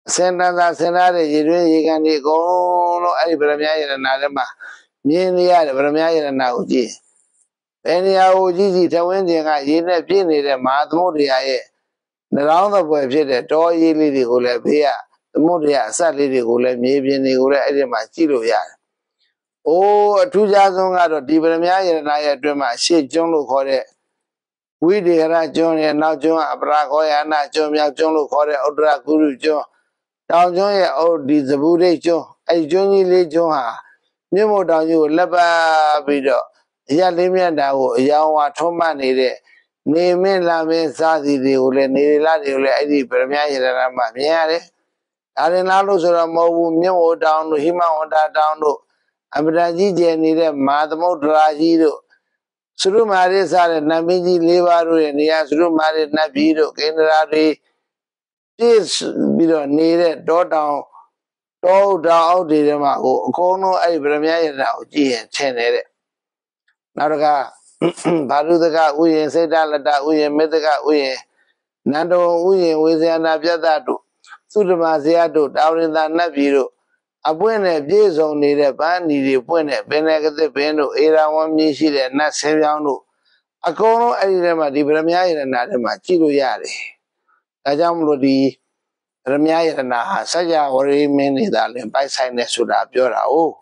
Sentana Senate, you can go no Ibrahim and Adama. Minia, Brahmia and Nauji. Any Aoji, Tawindia, Yena Pini, the Madmodia. The round of web said that all ye lady will appear. The Modia, sadly, will let me be in the Machilo Yard. Oh, two thousand out of Dibramia and I had dreamed my shit, John Lucore. We did a John and now John Abracoya and not John John Lucore, Odra Guru John. Down John, oh, Dizabude John, a Johnny Lee John. Nemo down you, Leba Bido. Yalimia Dao, Yawa Toma needed. Name Lame Sadi, the Ule, Nila, the Ule, Premier and Mamiare. Arenalo Zoramo, Nemo down to Hima on that down to Abraji needed Madamo Drajido. Suru Maris are Namiji Livaru and Yasuru Maris Nabido, Generali. This Bido needed, door down. Todo down the Ramago, Kono, I Premier now, G and Tenet. Naraga, Parudaga, we and Sedalada, we and Medaga, we Nando, we and Wizana Piadado, Sudamaziado, down in that Naviro. A buena Jason needed a band, needed buena, Benega Beno, Era one Mishi, and not Seriano. A Kono, I remember the Premier and Nadama, Chido Yari. Ajamlo di. Ramia na Saja or many darling by sign Suda Biora. Oh,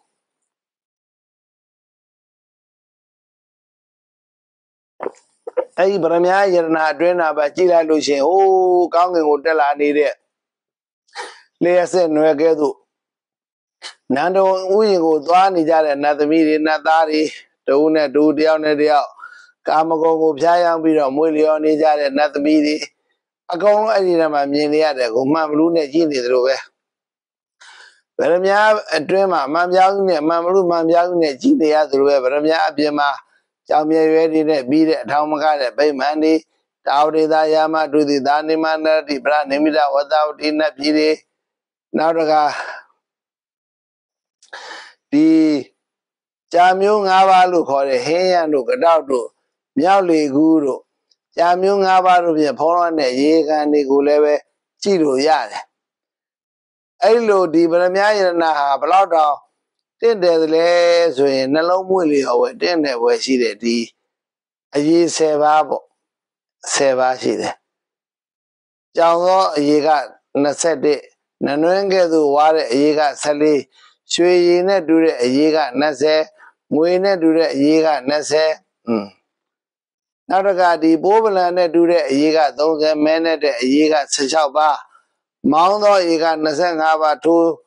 I Bramia na Drena Bachila Lucian. Oh, Kang Hotel I need it. Lea said no Gedu. Nando, we go to Anija another meeting, Nadari, the Una do down at the out. Kamago Pian Bido, Mulio Nija another meeting. I go I need my mania, go Mamluna Gini through. Ramia a dreamer, Mamjang, Mamru, Mamjang, Ginia through Ramia Bima, Jamia ready to beat it, Tamaka, Bay Mandi, Taudi Dayama to the Danimana, the brand Nimida without in a piri, Nauraga. The Jamung Avalu for a hay and look at out to Miauli Guru. Jamung Avalu be a Poland, a Yega and Niguleve, Chido Yad. Hello, the Bramia and a blood. Then there's less when no mully over then there was she the a ye sevabo sevashide. Jango ye got Nasede, Nanuanga do water ye got Sally, Shuina do it a ye got Nase, Muina do it ye got Nase. Nadaga the Bobalana do it ye got those men at a ye got Sachaba, Mount ye got Nasangaba too.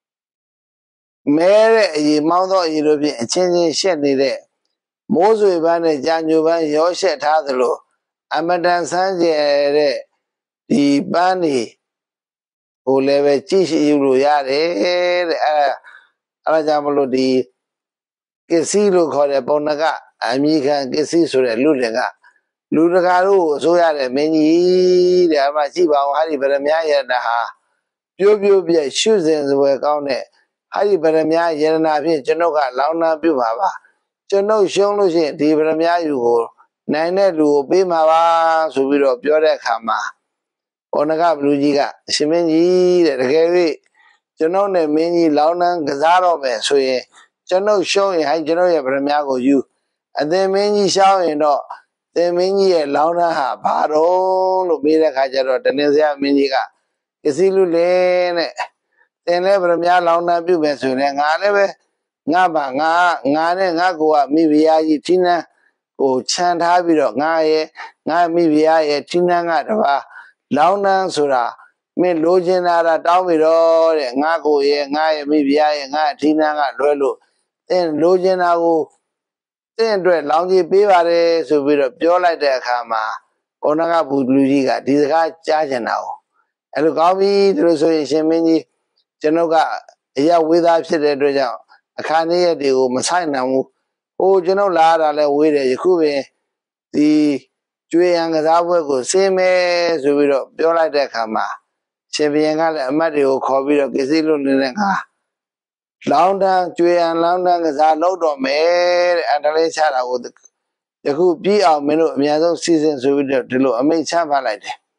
Mary ye Mount European changing shit needed. Most of the Januban Yoshet Hadlo, Amadan Sanje, the Bani, who live a Chish Yare, Alajamalo di Kesilu called a Bonaga, Amica Kesisura Ludaga. Ludagaru, so had a many, the Amachiba, Harry Beramia, Daha. Pure Pure shoes were gone. Harry Beramia, Yerna, Genoga, Launa Bubaba. No show no shit, Dibramia, you go. Nine do be my subiro, Pure Kama. Onaga Blujiga, Simenji, the Gary, Janone, Mini, Launa, Gazaro, so ye. Jano showing high general Bramiago you. And then many showing no. Then many Launa, Paro, Lumira Kajaro, Tenezia Miniga. Isilu Lane. Then Lebramia Launa Bubesu, and I never. Ngaba nga ngane ngagwa mibia yitina o chant habiro ngaye nga mibia ye tina nga daba launa sura me lojinara tawmiro de ngago ye ngaye mibia ye nga tina nga lwelo then lojina go then dwe launji pe bare so biro pyo lai de akha ma onaga budlu ji ga di saka cha chana o ai lo kaung bi du lo so yin shin min jiကျွန်ုပ်ကအရာဝေးသားဖြစ်တဲ့အတွက်ကြောင့်အခါနည်းရက်တွေကိုမဆိုင်နိုင်ဘူး။ဟိုကျွန်တော်လာရတာလဲဝေးတယ်ယခုပင်ဒီကျွေးရန်ကစားပွဲကိုစင်းမဲဆိုပြီးတော့ပြောလိုက်တဲ့အခါမှာရှင်ဘရင်ကလည်းအမတ်တွေကိုခေါ်ပြီးတော့ကစ္စည်းလွတ်နေတဲ့ငါလောင်းတန်းကျွေးရန်လောင်းတန်းကစားလုပ်တော့မယ်တဲ့အန်တလေးချတာကိုယခုပြီးအောင်မင်းတို့အများဆုံးစီစဉ်ဆိုပြီးတော့ဒီလိုအမိန့်ချမှတ်လိုက်တယ်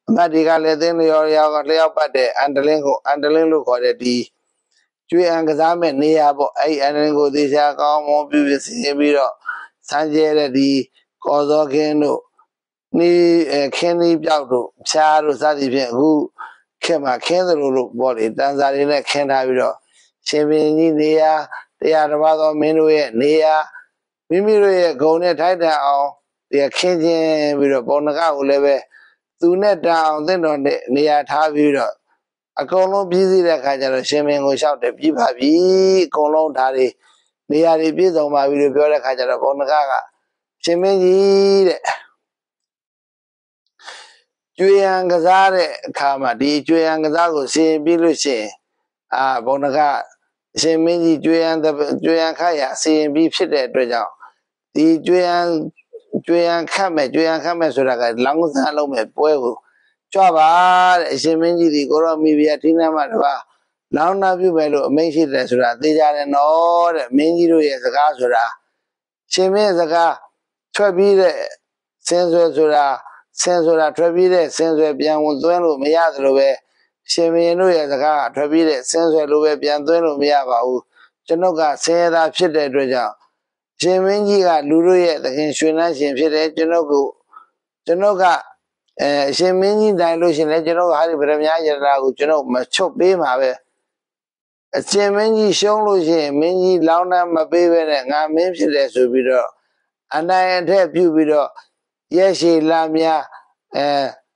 မတ်ဒီကလည်းသင်းလျော်ရောကလျောက်ပတ်တဲ့အန်တလင်းကိုအန်တလင်းလို့ခေါ်တဲ့ဒီကျွေးအံကစားမဲ့နေရာပေါ့အဲ့အန်တလင်းကိုသေချာကောင်းမွန်ပြုပြင်ဆင်ပြီးတော့စမ်းကျဲတဲ့ဒီကော်စောခင်းတို့နေခင်းလေးပြောက်တို့ဖြားတို့စသည်ဖြင့်အခုခေတ်မှာခင်းသလိုလို့ပေါ့လေတန်စာတွေနဲ့ခင်းထားပြီးတော့ရှင်ဘင်ကြီးနေရာတရားတစ်ပါးသောမင်းတို့ရဲ့နေရာမိမိတို့ရဲ့ဂုံနဲ့ထိုက်တန်အောင်ဒီခင်းခြင်းပြီးတော့ပုံနကကိုလည်းပဲသူနဲ့တန်အောင်သင့်တော်နဲ့နေရာထားပြီးတော့အကုန်လုံးပြည်စည်းတဲ့အခါကျတော့ရှင်ဘင်ကိုလျှောက်တယ်ပြီးပါပြီအကုန်လုံးဒါတွေနေရာတွေပြည့်စုံပါပြီလို့ပြောတဲ့အခါကျတော့ပုံနကကရှင်ဘင်ကြီးတဲ့ကျွေးရန်ကစားတဲ့အခါမှာဒီကျွေးရန်ကစားကိုဆင်ပြီးလို့ရှိရင်အာဘုံကအရှင်မင်းကြီးကျွေးရန်ကျွေးရန်ခတ်ရဆင်ပြီးဖြစ်တဲ့အတွက်ကြောင့်ဒီကျွေးရန်ကျွေးရန်ခတ်မဲ့ကျွေးရန်ခတ်မဲ့ဆိုတာကလောင်းစားလုံးမဲ့ပွဲကိုကြွပါတဲ့အရှင်မင်းကြီးဒီကိုရောမိဖုရားထိနာမှာတပါလောင်းနာပြုမယ်လို့အမိန့်ရှိတယ်ဆိုတာသိကြတယ်နော်တဲ့မင်းကြီးတို့ရဲ့စကားဆိုတာရှင်မင်းစကားထွက်ပြီးတဲ့စင်ဆွဲဆိုတာစင်ဆိုတာထွက်ပြီးတဲ့စင်ဆွဲပြန်ဝင်သွင်းလို့မရသလိုပဲရှင်မင်းတို့ရဲ့စကားထွက်ပြီးတဲ့စင်ဆွဲလိုပဲပြန်သွင်းလို့မရပါဘူးကျွန်ုပ်ကဆင်းရဲသားဖြစ်တဲ့အတွက်ကြောင့်ရှင်မင်းကြီးကလူတို့ရဲ့သခင်ရွှေနှန်းရှင်ဖြစ်တယ်ကျွန်ုပ်ကိုကျွန်ုပ်ကအဲရှင်မင်းကြီးတိုင်လို့ရှင်လဲကျွန်တော်ဟာဒီဗရမ ्या ယတနာကိုကျွန်တော်မချွတ်ပေးမှာပဲအရှင်မင်းကြီးရှုံးလို့ရှိရင်မင်းကြီးလောင်းနှမ်းမပေးပဲနဲ့ငါမင်းဖြစ်တယ်ဆိုပြီးတော့အနိုင်အထက်ပြုပြီးတော့ရက်ရှိလာများအဲ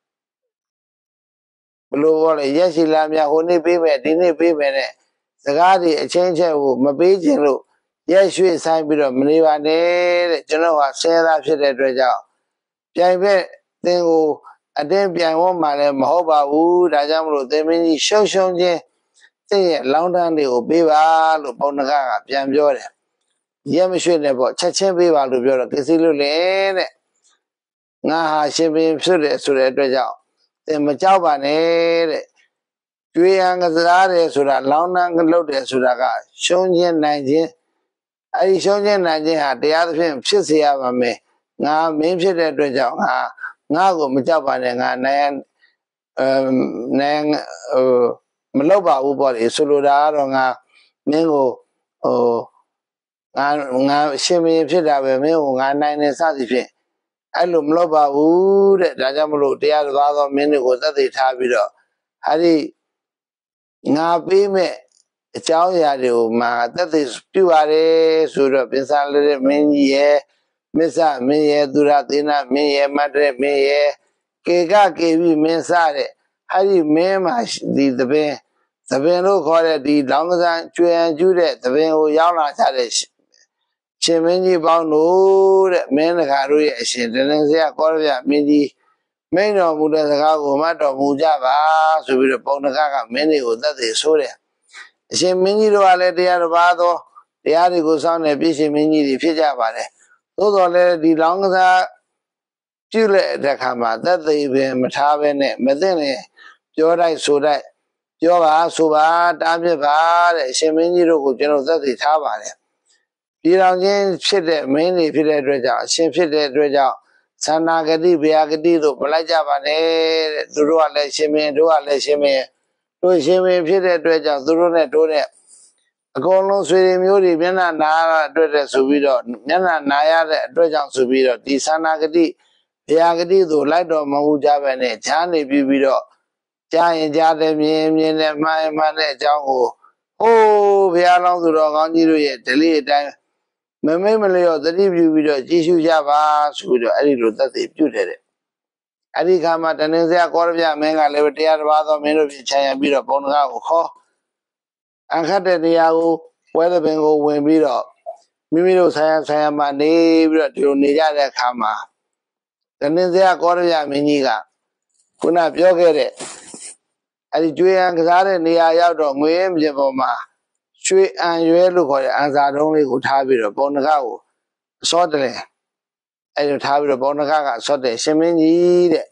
ဘလို့ပြောလဲရက်ရှိလာများဟိုနေ့ပေးမယ်ဒီနေ့ပေးမယ်နဲ့စကားတွေအချင်းချင်းကိုမပေးခြင်းလို့ရက်ရွှေ့ဆိုင်ပြီးတော့မနေပါနဲ့တဲ့ကျွန်တော်ကဆဲသားဖြစ်တဲ့အတွက်ကြောင့်ပြိုင်ဘက်သင်ကိုအတင်းပြိုင်ဝန်းမှလည်းမဟုတ်ပါဘူးဒါကြောင့်မလို့သင်မင်းကြီးရှုံရှုံချင်းသင်ရဲ့လောင်းတန်းတွေကိုပေးပါလို့ပုံနကကပြန်ပြောတယ်ရက်မရွှေ့နဲ့ပေါ့ချက်ချင်းပေးပါလို့ပြောတော့ကစီလို့လေတဲ့ငါဟာရှင်ပင်ဖြစ်တယ်ဆိုတဲ့အတွက်ကြောင့်သင်မကြောက်ပါနဲ့တဲ့ကျွေးရန်ကစားတယ်ဆိုတာလောင်းတန်းလုပ်တယ်ဆိုတာကရှုံးခြင်းနိုင်ခြင်းအဲဒီရှုံးခြင်းနိုင်ခြင်းဟာတရားသဖြင့်ဖြစ်စေရပါမယ်ငါမင်းဖြစ်တဲ့အတွက်ကြောင့်ငါငါ့ကိုမကြောက်ပါနဲ့ငါနိုင်အဲနိုင်ဟိုမလုပ်ပါဘူးပေါ့လေဆိုလိုတာကတော့ငါမင်းကိုဟိုငါငါရှင်မင်းဖြစ်တာပဲမင်းကိုငါနိုင်နေစသည်ဖြင့်အဲ့လိုမလုပ်ပါဘူးတဲ့ဒါကြောင့်မလို့တရားတစ်ပါးသောမင်းတွေကိုသက်သေထားပြီးတော့ဟာဒီငါပေးမဲ့အကြောင်းအရာတွေကိုမှသက်သေပြုပါတယ်ဆိုတော့ပင်စလည်းမင်းကြီးရဲ့မစ္ဆမင်းရဲ့သူရသေနမင်းရဲ့မတ်တဲ့မင်းရဲ့ကေကကေပြီးမင်းစားတဲ့အဲ့ဒီမင်းမှာဒီသပင်သပင်လို့ခေါ်တဲ့ဒီလောင်းကစားကျွေးရန်ကျူးတဲ့သပင်ကိုရောက်လာကြတဲ့ရှင်မင်းကြီးပေါင်းတို့တဲ့မင်းတကာတို့ရဲ့အရှင်တလင်းစရာကောရပြမင်းကြီးမိန်တော်မူတဲ့စကားကိုမှတ်တော်မူကြပါဆိုပြီးတော့ပုံနကကမင်းတွေကိုသက်သေဆိုတယ်အရှင်မင်းကြီးတို့ကလည်းတရားတစ်ပါးသောတရားတွေကိုစောင့်နေပြည့်ရှင်မင်းကြီးတွေဖြစ်ကြပါတယ်သို့တော်လည်းဒီလောင်းကစားပြုလက်တဲ့ခါမှာသက်သေပင်မထားဘဲနဲ့မသိနဲ့ပြောတိုက်ဆိုတိုက်ပြောပါဆိုပါတားပြပါတဲ့အရှင်မင်းကြီးတို့ကိုကျွန်တော်သက်သေထားပါတယ်ပြည်တော်ချင်းဖြစ်တဲ့မင်းတွေဖြစ်တဲ့အတွက်ကြောင့်အရှင်ဖြစ်တဲ့အတွက်ကြောင့်သန္နာဂတိဗျာဂတိတို့မလိုက်ကြပါနဲ့တဲ့သူတို့ကလည်းရှင်မင်းတို့ကလည်းရှင်မင်းတို့ရှင်မင်းဖြစ်တဲ့အတွက်ကြောင့်သူတို့နဲ့တို့နဲ့အကုန်လုံးဆွေတွေမျိုးတွေမျက်နှာနာအတွက်တဲ့ဆိုပြီးတော့မျက်နှာနာရတဲ့အတွက်ကြောင့်ဆိုပြီးတော့ဒီသန္နာဂတိဗျာဂတိတို့လိုက်တော်မဟုတ်ကြပဲနဲ့ဈာနေပြီးပြီးတော့ကြားရင်ကြားတယ်မြင်မြင်နဲ့မှန်မှန်တဲ့အကြောင်းကိုဟိုးဘုရားလောင်းသူတော်ကောင်းကြီးတို့ရဲ့ဓလေ့အတိုင်းမမိတ်မလျော့သတိပြုပြီးတော့ကြည်ရှုကြပါဆိုပြီးတော့အဲ့ဒီလိုသက်သေပြုတယ်တဲ့အဲ့ဒီခါမှာတဏ္ဍစရာကောရပြမင်းကလည်းတရားတစ်ပါးသောမင်းတို့ပြင်ချရပြီးတော့ပုံနကကိုခေါ်အခတ်တဲ့နေရာကိုပွဲသဘင်ကိုဝင်ပြီးတော့မိမိတို့ဆိုင်ရဆိုင်ရမှာနေပြီးတော့ဒီလိုနေကြတဲ့အခါမှာတဏ္ဍစရာကောရပြမင်းကြီးကခုနပြောခဲ့တဲ့အဲ့ဒီကျွေးရန်ကစားတဲ့နေရာရောက်တော့ငွေရင်းပြင်ပေါ်မှာရွှေအံရွဲလို့ခေါ်တဲ့အန်စာတုံးလေးကိုထားပြီးတော့ပုံနကကိုစောတယ်အဲ့လိုထားပြီးတော့ပုံနကကစောတယ်ရှင်မင်းကြီးတဲ့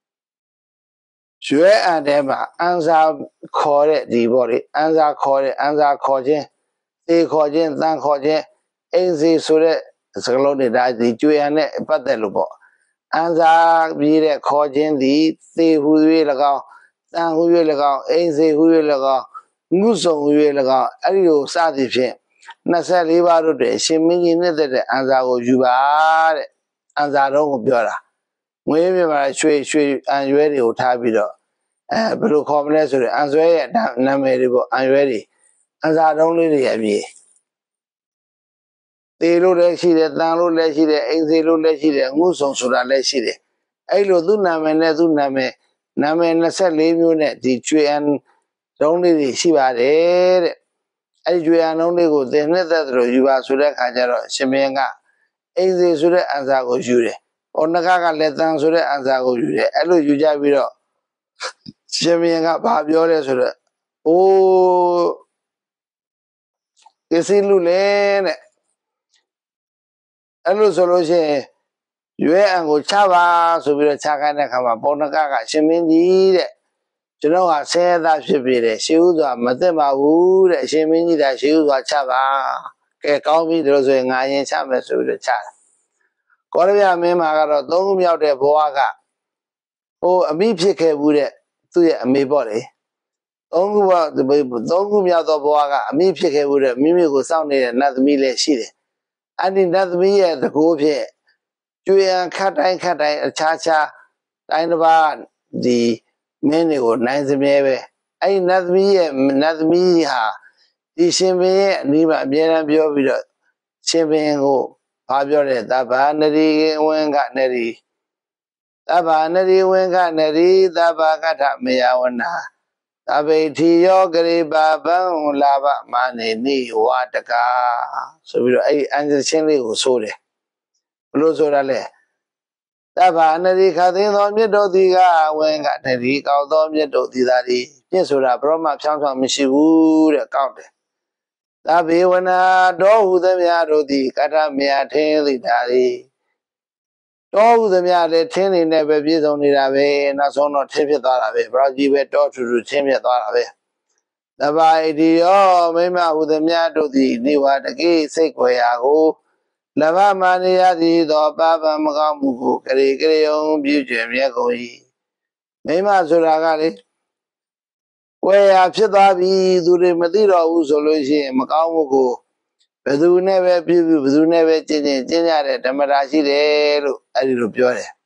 ရွဲအံထဲမှာအန်စာခေါ်တဲ့ဒီပေါ့လေအန်စာခေါ်တဲ့အန်စာခေါ်ခြင်းသေခေါ်ခြင်းတန်ခေါ်ခြင်းအိမ်စီဆိုတဲ့စကားလုံးတွေဒါဒီကျွေးရန်နဲ့ပတ်သက်လို့ပေါ့ an sa bi de kho chin di te hu yue la gao tan hu yue la gao ain se hu yue la gao ngu song hu yue la gao ai lo sa ti phit hai mươi bốnပါးတို့တဲ့ရှင်မင်းကြီးနှစ်သက်တဲ့အန်စာကိုယူပါတဲ့အန်စာတော့ကိုပြောတာငွေမြမှာရွှေရွှေအန်ရွဲတွေကိုထားပြီးတော့အဲဘယ်လိုခေါ်မလဲဆိုတော့အန်ဆွဲရဲ့နာမည်တွေပေါ့အန်ရွဲတွေအန်စာတုံးလေးတွေအပြည့်တေလို့လည်းရှိတယ်တန်လို့လည်းရှိတယ်အိမ်စေလို့လည်းရှိတယ်ငုဆုံဆိုတာလည်းရှိတယ်အဲ့လိုသူ့နာမည်နဲ့သူ့နာမည်နာမည်hai mươi bốnမျိုးနဲ့ဒီကျွေအန်တုံးလေးတွေရှိပါတယ်တဲ့အဲ့ဒီကျွေအန်တုံးလေးကိုသင်နှစ်သက်သလိုယူပါဆိုတဲ့ခါကျတော့ရှင်မင်းကအိမ်စေဆိုတဲ့အန်စာကိုယူတယ်။ဩနဂကလည်းတန်ဆိုတဲ့အန်စာကိုယူတယ်အဲ့လိုယူကြပြီးတော့ရှင်မင်းကဘာပြောလဲဆိုတော့အိုးကစီလူလေတဲ့အဲ့လိုဆိုလို့ရှိရင်ရွေးအံကိုချပါဆိုပြီးတော့ချခိုင်းတဲ့ခါမှာပေါနကကရှင်မင်းကြီးတဲ့ကျွန်တော်ကဆဲသားဖြစ်ပြီတဲ့ရှေးဥစွာမသိပါဘူးတဲ့ရှင်မင်းကြီးဒါရှေးဥစွာချပါကဲကောင်းပြီဒါလို့ဆိုရင်ငါရင်ချမယ်ဆိုပြီးတော့ချတာကောရပြမင်းမှာကတော့သုံးခုမြောက်တဲ့ဘဝကဟိုအမိဖြစ်ခဲ့ဘူးတဲ့သူ့ရဲ့အမေပေါ့လေသုံးခုကသုံးခုမြောက်သောဘဝကအမိဖြစ်ခဲ့ဘူးတဲ့မိမိကိုစောင့်နေတဲ့နတ်သမီးလည်းရှိတယ်အဲ့ဒီနတ်သမီးရဲ့တကူဖြစ်ကျွေရန်ခတ်တိုင်းခတ်တိုင်းအခြားခြားတိုင်းတစ်ပါးဒီမင်းတွေကိုနိုင်စမြဲပဲအဲ့ဒီနတ်သမီးရဲ့နတ်သမီးဟာဒီရှင်ဘင်ရဲ့အနီးမှာအမြဲတမ်းပြောပြီးတော့ရှင်ဘင်ကိုဘာပြောတယ်သဗ္ဗနရီဝင်ကနရီသဗ္ဗနရီဝင်ကနရီသဗ္ဗကထမယဝနာသဗ္ဗေတိယောဂရိပါပံလာဘမာနေနိဝါတကာဆိုပြီးတော့အဲ့ဒီအန်စချင်းလေးကိုဆိုတယ်ဘလို့ဆိုတာလဲသဗ္ဗနရီခသိသောမြတ်တို့သည်ကဝင်ကနရီကောက်သောမြတ်တို့သည်သာဒီပြည့်ဆိုတာဘရောမဖြောင်းဖြောင်းမရှိဘူးတဲ့ကောက်တယ်သဗ္ဗေဝနာတော်ဟုသမျှတို့သည်ကထမယထင်းသည်သာဒီတော်ဟုသမျှလည်းထင်းနေနဲ့ပဲပြည့်စုံနေတာပဲနောက်ဆုံးတော့ထင်းဖြစ်သွားတာပဲဘရောကြီးပဲတောထူထူထင်းဖြစ်သွားတာပဲသဗ္ဗဣတိယောမိမဟုသမျှတို့သည်နေဝတကိစိတ်ွယ်ရာကိုလဘမာနိယတိသောပါပမကောင်းမှုကိုကရေကရေုံပြုကျင်မြဲကုန်၏မိမဆိုတာကလေွယ်ရာဖြစ်သွားပြီသူတွေမသိတော့ဘူးဆိုလို့ရှိရင်မကောင်းမှုကိုဘယ်သူနဲ့ပဲပြုပြုဘယ်သူနဲ့ပဲကျင့်ကျင့်ကျင့်ကြတဲ့ဓမ္မတာရှိတယ်လို့အဲ့ဒီလိုပြောတယ်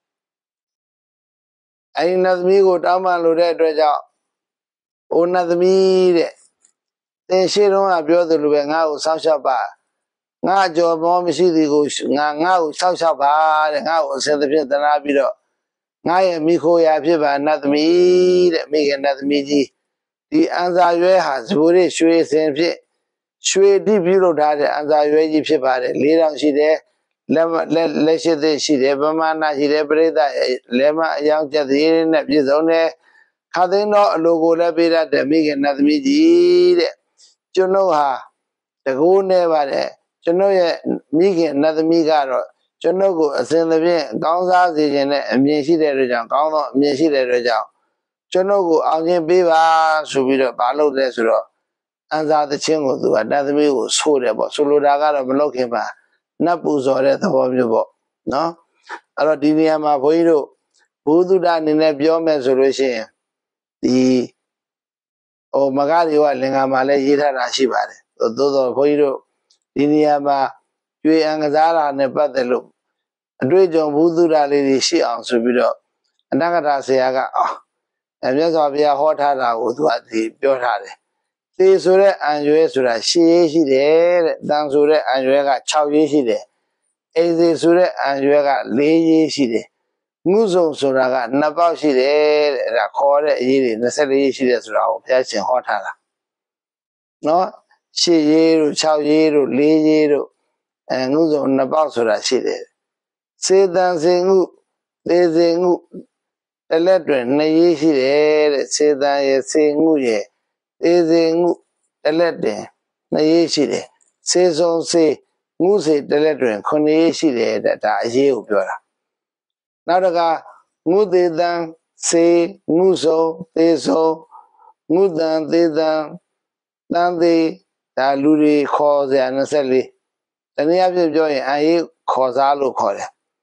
အဲ့ဒီနတ်သမီးကိုတောင်းပန်လို့တဲ့အတွက်ကြောင့်အိုနတ်သမီးတဲ့သင်ရှိတော့ကပြောသလိုပဲငါ့ကိုစောင့်ရှောက်ပါငါကြော်မောမရှိသည်ကိုငါငါ့ကိုစောင့်ရှောက်ပါတဲ့ငါ့ကိုအစဉ်သဖြင့်သနာပြီးတော့ငါရဲ့မိခိုရာဖြစ်ပါနတ်သမီးတဲ့မိခင်နတ်သမီးကြီးဒီအန်စာရွဲဟာဇိုးရရွှေစင်ဖြစ်ရွှေတိပြုလုပ်ထားတဲ့အန်စာရွဲကြီးဖြစ်ပါတယ်လေးတောင်ရှိတယ်လက်လက်လက်ရှိသေးရှိတယ်ပမာဏရှိတယ်ပြိဿလက်မအယောင်ကျက်သေးနဲ့ပြည့်စုံတယ်ခသိန်းတော့အလိုကိုလည်းပေးတတ်တယ်မိခင်နတ်သမီးကြီးတဲ့ကျွန်ုပ်ဟာတကူနဲ့ပါတယ်ကျွန်ုပ်ရဲ့မိခင်နတ်သမီးကတော့ကျွန်ုပ်ကိုအစဉ်သဖြင့်ကောင်းစားစေခြင်းနဲ့အမြင်ရှိတဲ့အတွက်ကြောင့်ကောင်းသောအမြင်ရှိတဲ့အတွက်ကြောင့်ကျွန်ုပ်ကိုအောင်ခြင်းပေးပါဆိုပြီးတော့ဘာလုပ်လဲဆိုတော့အန်စာသချင်းကိုသူကနတ်သမီးကိုဆိုးတယ်ပေါ့ဆိုလိုတာကတော့မလုပ်ခင်မှာနတ်ပူဇော်တဲ့သဘောမျိုးပေါ့နော်အဲ့တော့ဒီနေရာမှာဘုန်းကြီးတို့ဘုသူဒ္ဓအနေနဲ့ပြောမယ်ဆိုလို့ရှိရင်ဒီဟိုမဂ္ဂဒေဝလင်္ကာမှာလည်းရေးထားတာရှိပါတယ်သို့သောဘုန်းကြီးတို့ဒီနေရာမှာကျွေအံကစားတာနဲ့ပတ်သက်လို့အတွေ့အကြုံဘုသူဒ္ဓလေးတွေရှိအောင်ဆိုပြီးတော့အနာဂတဆရာကအော်အမြတ်စွာဘုရားဟောထားတာကိုသူကဒီပြောထားတယ်သေဆိုတဲ့အံရွဲဆိုတာရှစ်ရေးရှိတယ်တဲ့တန်ဆိုတဲ့အံရွဲက၆ရေးရှိတယ်အိမ်စေဆိုတဲ့အံရွဲက၄ရေးရှိတယ်ငုဆုံဆိုတာကနှစ်ပေါက်ရှိတယ်တဲ့အဲ့ဒါခေါ်တဲ့အရေးတွေ၂၄ရေးရှိတယ်ဆိုတာကိုဘုရားရှင်ဟောထားတာနော်ရှစ်ရေးတို့၆ရေးတို့၄ရေးတို့အဲငုဆုံနှစ်ပေါက်ဆိုတာရှိတယ်စေတံစေငုသေစေငုတလက်တွင်နှစ်ရေးရှိတယ်တဲ့စေတံရဲ့စေငုရဲ့သေစေငုတလက်တွင်နှစ်ရေးရှိတယ်စေဆုံးစေငုစေတလက်တွင်ခုနှစ်ရေးရှိတယ်တဲ့ဒါအရေးကိုပြောတာနောက်တကငုသေးတံစေငုဆုံးသေဆုံးငုတံသေတံတန်သေးဒါလူတွေခေါ်စရာ၂၄တနည်းအားဖြင့်ပြောရင်အရေးခေါ်စားလို့ခေါ်တယ်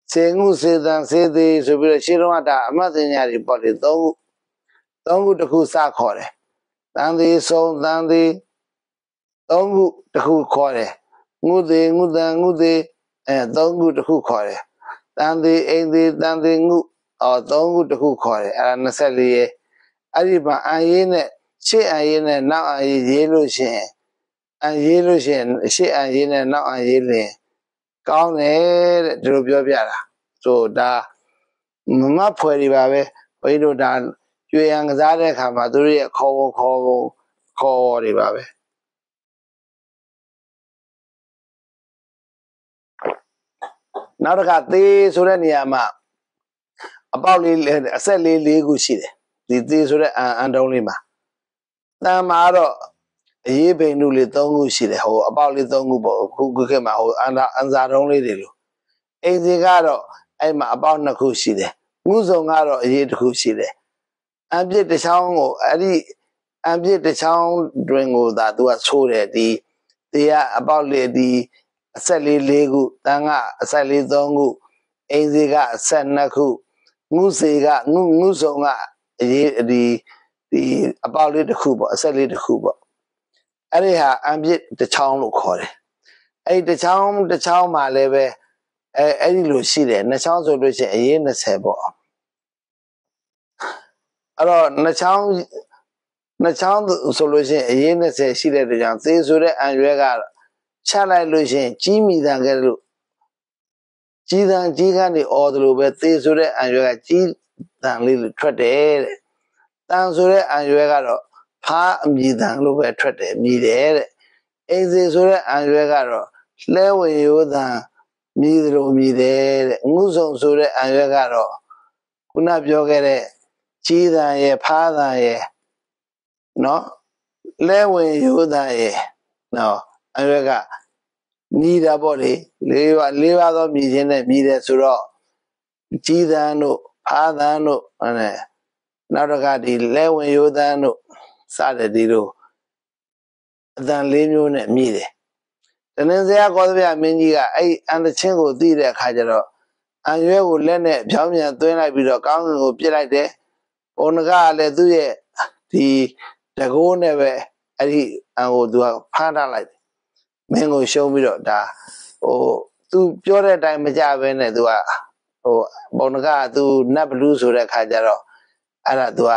စေငုစေတံစေသေးဆိုပြီးတော့ရှင်းတော့ဒါအမတ်စညာတွေပေါ့လေသုံးခုသုံးခုတစ်ခုစခေါ်တယ်တန်သေးဆုံးတန်သေးသုံးခုတစ်ခုခေါ်တယ်ငုသေးငုတံငုသေးအဲသုံးခုတစ်ခုခေါ်တယ်တန်သေးအိမ်သေးတန်သေးငုအော်သုံးခုတစ်ခုခေါ်တယ်အဲဒါနှစ်ဆယ့်လေးရဲ့အဲ့ဒီမှာအန်ရေးနဲ့ရှေ့အန်ရေးနဲ့နောက်အန်ရေးရေးလို့ရှိရင်အန်ရေးလို့ရှိရင်ရှေ့အန်ရေးနဲ့နောက်အန်ရေးလင်ကောင်းတယ်တဲ့ဒီလိုပြောပြတာဆိုဒါမမဖွယ်တွေပါပဲဘုန်းကြီးတို့ဒါကျွေရန်ကစားတဲ့အခါမှာသူတို့ရဲ့ခေါ်ပုံခေါ်ပုံခေါ်တွေပါပဲနောက်တစ်ခါသေးဆိုတဲ့နေရာမှာအပေါက်လေးအဆက်လေးလေးခုရှိတယ်ဒီသေးဆိုတဲ့အန်အန်တုံးလေးမှာတန်မှာတော့အရေးပိန်တို့လေးသုံးခုရှိတယ်ဟိုအပေါက်လေးသုံးခုပေါ့ခုခုခေတ်မှာဟိုအန်အန်စာတုံးလေးတွေလို့အိမ်စီကတော့အဲ့မှာအပေါက်နှစ်ခုရှိတယ်ငုစုံကတော့အရေးတစ်ခုရှိတယ်အပြစ်တစ်ချောင်းကိုအဲ့ဒီအပြစ်တစ်ချောင်းတွင်ကိုသာသူကဆိုးတယ်ဒီဒီကအပေါက်လေးဒီအဆက်လေးလေးခုတန်ကအဆက်လေးသုံးခုအိမ်စီကအဆက်နှစ်ခုငုစေကငုငုစုံကအရေးဒီဒီအပေါက်လေးတစ်ခုပေါ့အဆက်လေးတစ်ခုပေါ့အဲ့ဒီဟာအပြစ်တစ်ချောင်းလို့ခေါ်တယ်အဲ့ဒီတစ်ချောင်းတစ်ချောင်းမှာလည်းပဲအဲအဲ့ဒီလိုရှိတယ်နှစ်ချောင်းဆိုလို့ရှိရင်အရေးနှစ်ဆယ်ပေါ့အဲ့တော့နှစ်ချောင်းနှစ်ချောင်းဆိုလို့ရှိရင်အရေးနှစ်ဆယ်ရှိတဲ့တကြောင်သေဆိုတဲ့အံရွဲကချလိုက်လို့ရှိရင်ကြီးမိတန်ကဲလို့ကြီးတန်ကြီးကနေအော်တယ်လို့ပဲသေဆိုတဲ့အံရွဲကကြီးတန်လေးလို့ထွက်တယ်တဲ့တန်ဆိုတဲ့အံရွဲကတော့ဖားအမြည်တန်လို့ပဲထွက်တယ်မြည်တယ်တဲ့အိမ်စေဆိုတဲ့အံရွဲကတော့လှဲဝင်ရိုးတန်မြည်တယ်လို့မြည်တယ်တဲ့ငုစုံဆိုတဲ့အံရွဲကတော့ခုနပြောခဲ့တဲ့ကြီးတန်ရဲ့ဖားတန်ရဲ့နော်လဲဝင်ရိုးသားရဲ့နော်အရွက်ကမြည်တာပေါ့လေလေးပါလေးပါသောမြည်ခြင်းနဲ့မြည်တယ်ဆိုတော့ကြီးသန်းတို့ဖားသန်းတို့အဲနောက်တစ်ခါဒီလဲဝင်ရိုးသန်းတို့စတဲ့ဒီလိုအတန်လေးမျိုးနဲ့မြည်တယ်တနင်္ဇာကောသဗျမင်းကြီးကအဲ့အန်တချင်းကိုသိတဲ့အခါကျတော့အန်ရွဲကိုလက်နဲ့ဖြောင်းပြန်သွင်းလိုက်ပြီးတော့ကောင်းကင်ကိုပြစ်လိုက်တယ်ဘုံကလည်းသူ့ရဲ့ဒီတကိုးနဲ့ပဲအဲ့ဒီအန်ကိုသူကဖမ်းထားလိုက်တယ်မင်းကိုရှုံးပြီးတော့ဒါဟိုသူပြောတဲ့အတိုင်းမကြဘဲနဲ့သူကဟိုဘုံကသူနတ်ဘလူးဆိုတဲ့ခါကျတော့အဲ့ဒါသူက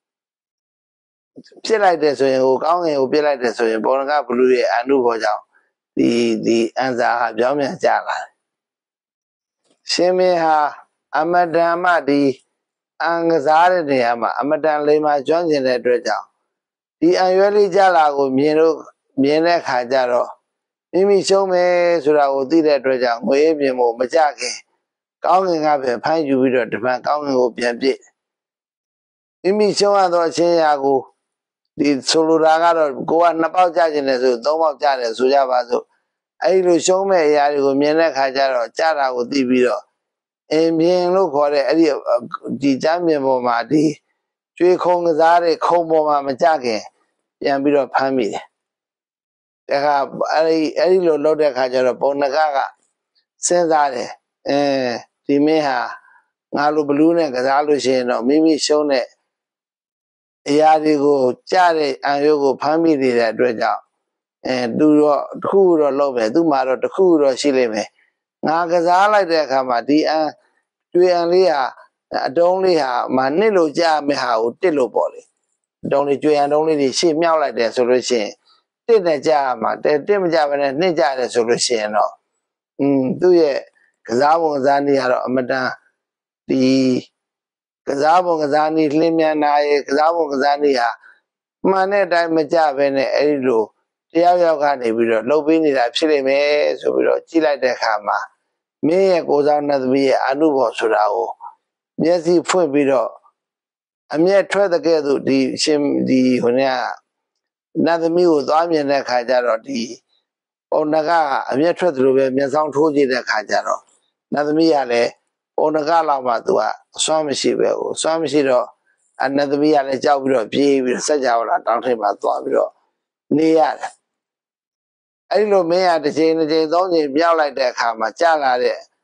ပြစ်လိုက်တယ်ဆိုရင်ဟိုကောင်းငင်ကိုပြစ်လိုက်တယ်ဆိုရင်ဘုံကဘလူးရဲ့အနုဘောကြောင့်ဒီဒီအန်စာဟာပြောင်းပြန်ကြလာတယ်ရှင်မင်းဟာအမတန်မှဒီအန်ကစားတဲ့နေရာမှာအမတန်လိမ္မာကျွမ်းကျင်တဲ့အတွက်ကြောင့်ဒီအံရွဲလေးကြလာကိုမြင်လို့မြင်တဲ့ခါကျတော့မိမိရှုံးမယ်ဆိုတာကိုသိတဲ့အတွက်ကြောင့်ငွေပြင်ဖို့မကြခင်ကောင်းကင်ကပဲဖမ်းယူပြီးတော့တပံကောင်းကင်ကိုပြန်ပြစ်မိမိရှုံးရသောအချင်းရာကိုဒီဆိုလိုတာကတော့ကိုကနှစ်ပေါက်ကြခြင်းနဲ့ဆိုသုံးပေါက်ကြတယ်ဆိုကြပါစို့အဲ့လိုရှုံးမဲ့အရာတွေကိုမြင်တဲ့ခါကျတော့ကြတာကိုသိပြီးတော့အင်းမြင်လို့ခေါ်တဲ့အဲ့ဒီဒီကြမ်းမြင်ပေါ်မှာဒီကျွေးခုံကစားတဲ့ခုံပေါ်မှာမကြခင်ပြန်ပြီးတော့ဖမ်းမိတယ်။ဒါကအဲ့ဒီအဲ့ဒီလိုလုပ်တဲ့ခါကျတော့ပုံနကကစဉ်းစားတယ်။အဲဒီမင်းဟာငါလိုဘလူးနဲ့ကစားလို့ရှိရင်တော့မိမိရှုံးတဲ့အရာတွေကိုကြားတဲ့အံရုပ်ကိုဖမ်းမိနေတဲ့အတွက်ကြောင့်အဲသူတော့တခုတော့လုပ်မယ်သူ့မှာတော့တခုတော့ရှိလိမ့်မယ်။ငါကစားလိုက်တဲ့အခါမှာဒီအံကျွေအံလေးဟာအတုံးလေးဟာမနှစ်လို့ကြားမယ့်ဟာကိုတစ်လို့ပေါ့လေတုံးလေးကျွေရန်တုံးလေးတွေရှေ့မြောက်လိုက်တယ်ဆိုလို့ရှိရင်တစ်နဲ့ကြားမှာတဲ့တစ်မကြဘဲနဲ့နှစ်ကြတယ်ဆိုလို့ရှိရင်တော့อืมသူ့ရဲ့ကစားပုံကစားနည်းကတော့အမတန်ဒီကစားပုံကစားနည်းလင်းမြန်တာရဲ့ကစားပုံကစားနည်းဟာမှန်တဲ့အတိုင်းမကြဘဲနဲ့အဲ့ဒီလိုတယောက်ယောက်ကနေပြီးတော့လှုပ်ပေးနေတာဖြစ်နေမယ်ဆိုပြီးတော့ကြည့်လိုက်တဲ့အခါမှာမင်းရဲ့ကိုစားနတ်သမီးရဲ့အနုဘောဆိုတာကိုမျက်စိဖွင့်ပြီးတော့အမျက်ထွက်တဲ့ကဲ့သို့ဒီရှင်ဒီဟိုနေ့ကနတ်သမီးကိုသွားမြင်တဲ့ခါကျတော့ဒီပုံနကအမျက်ထွက်သလိုပဲမျက်စောင်းထိုးကြည့်တဲ့ခါကျတော့နတ်သမီးကလည်းပုံနကလောက်မှသူကအစွမ်းမရှိပဲဟိုစွမ်းမရှိတော့အနတ်သမီးကလည်းကြောက်ပြီးတော့ပြေးပြီးတော့စัจ java လာတောင်းထိပ်မှာသွားပြီးတော့နေရတယ်အဲ့လိုမင်းကတစ်ချိန်တစ်ချိန်သုံးချိန်ပြောက်လိုက်တဲ့အခါမှာကြာလာတဲ့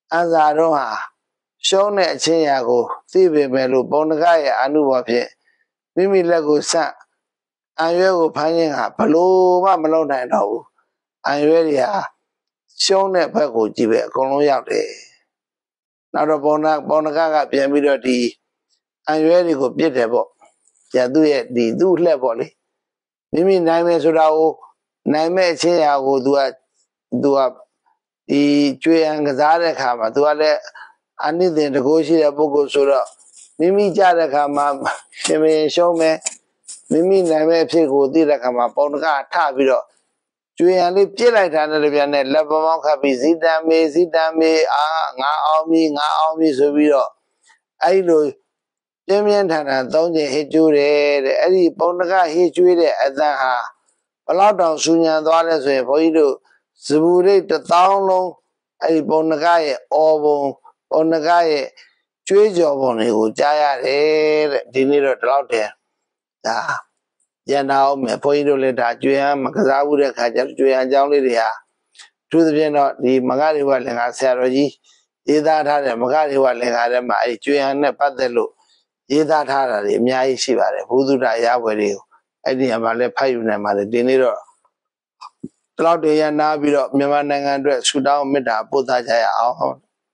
ănစားတော့ဟာရှုံးတဲ့အချင်းရာကိုသိပေမဲ့လို့ပုံတကရဲ့အနုဘောဖြင့်မိမိလက်ကိုဆန့်အံရွဲကိုဖမ်းခြင်းဟာဘလို့မှမလုပ်နိုင်တော့ဘူးအံရွဲတွေဟာရှုံးတဲ့ဘက်ကိုကြည့်ပဲအကုန်လုံးရောက်တယ်နောက်တော့ပုံနာပုံတကကပြန်ပြီးတော့ဒီအံရွဲတွေကိုပြစ်တယ်ပေါ့ကျသူ့ရဲ့ဒီသူ့လှက်ပေါ့လေမိမိနိုင်မယ်ဆိုတာကိုနိုင်မဲ့အချင်းရာကိုသူကသူကဒီကျွေးအံကစားတဲ့ခါမှာသူကလည်းအနိသင်တကိုးရှိတဲ့ပုဂ္ဂိုလ်ဆိုတော့မိမိကြတဲ့ခါမှာရှင်မင်းရှုံးမယ်မိမိနိုင်မဲ့အဖြစ်ကိုသိတဲ့ခါမှာပုံတကထပြီးတော့ကျွေးရန်လေးပြစ်လိုက်တာနဲ့တပြန်နဲ့လက်ပမောင်းခတ်ပြီးဇီတံမေဇီတံမေအာငါအောင်ပြီငါအောင်ပြီဆိုပြီးတော့အဲ့လိုပြင်းပြင်းထန်ထန်သုံးချိန်ဟစ်ကျူးတယ်တဲ့အဲ့ဒီပုံတကဟစ်ကျူးတဲ့အသံဟာဘလောက်တောင်ဆူညံသွားလဲဆိုရင်ဘုန်းကြီးတို့ဇဘူရိတ်တစ်သောင်းလုံးအဲ့ဒီပုံတကရဲ့အော်ပုံပုံတကရဲ့ကျွေးကြော်ပုံတွေကိုကြားရတယ်တဲ့ဒီနေ့တော့ဒီလောက်တည်းဒါရန်နာအောင်မယ်ဘုန်းကြီးတို့လည်းဒါကျွေးဟမ်းမကစားဘူးတဲ့ခါကျကျွေးဟမ်းအကြောင်းလေးတွေဟာသူသဖြင့်တော့ဒီမဂရိဝလင်္ကာဆရာတော်ကြီးရေးသားထားတဲ့မဂရိဝလင်္ကာထဲမှာအဲ့ကျွေးဟမ်းနဲ့ပတ်သက်လို့ရေးသားထားတာတွေအများကြီးရှိပါတယ်ဘုသူဒ္ဓရဝယ်တွေကိုအဲ့ဒီအမှလည်းဖတ်ယူနိုင်ပါတယ်ဒီနေ့တော့ဒီလောက်တည်းရနာပြီးတော့မြန်မာနိုင်ငံအတွက်ဆူတောင်းမေတ္တာပို့သကြရအောင်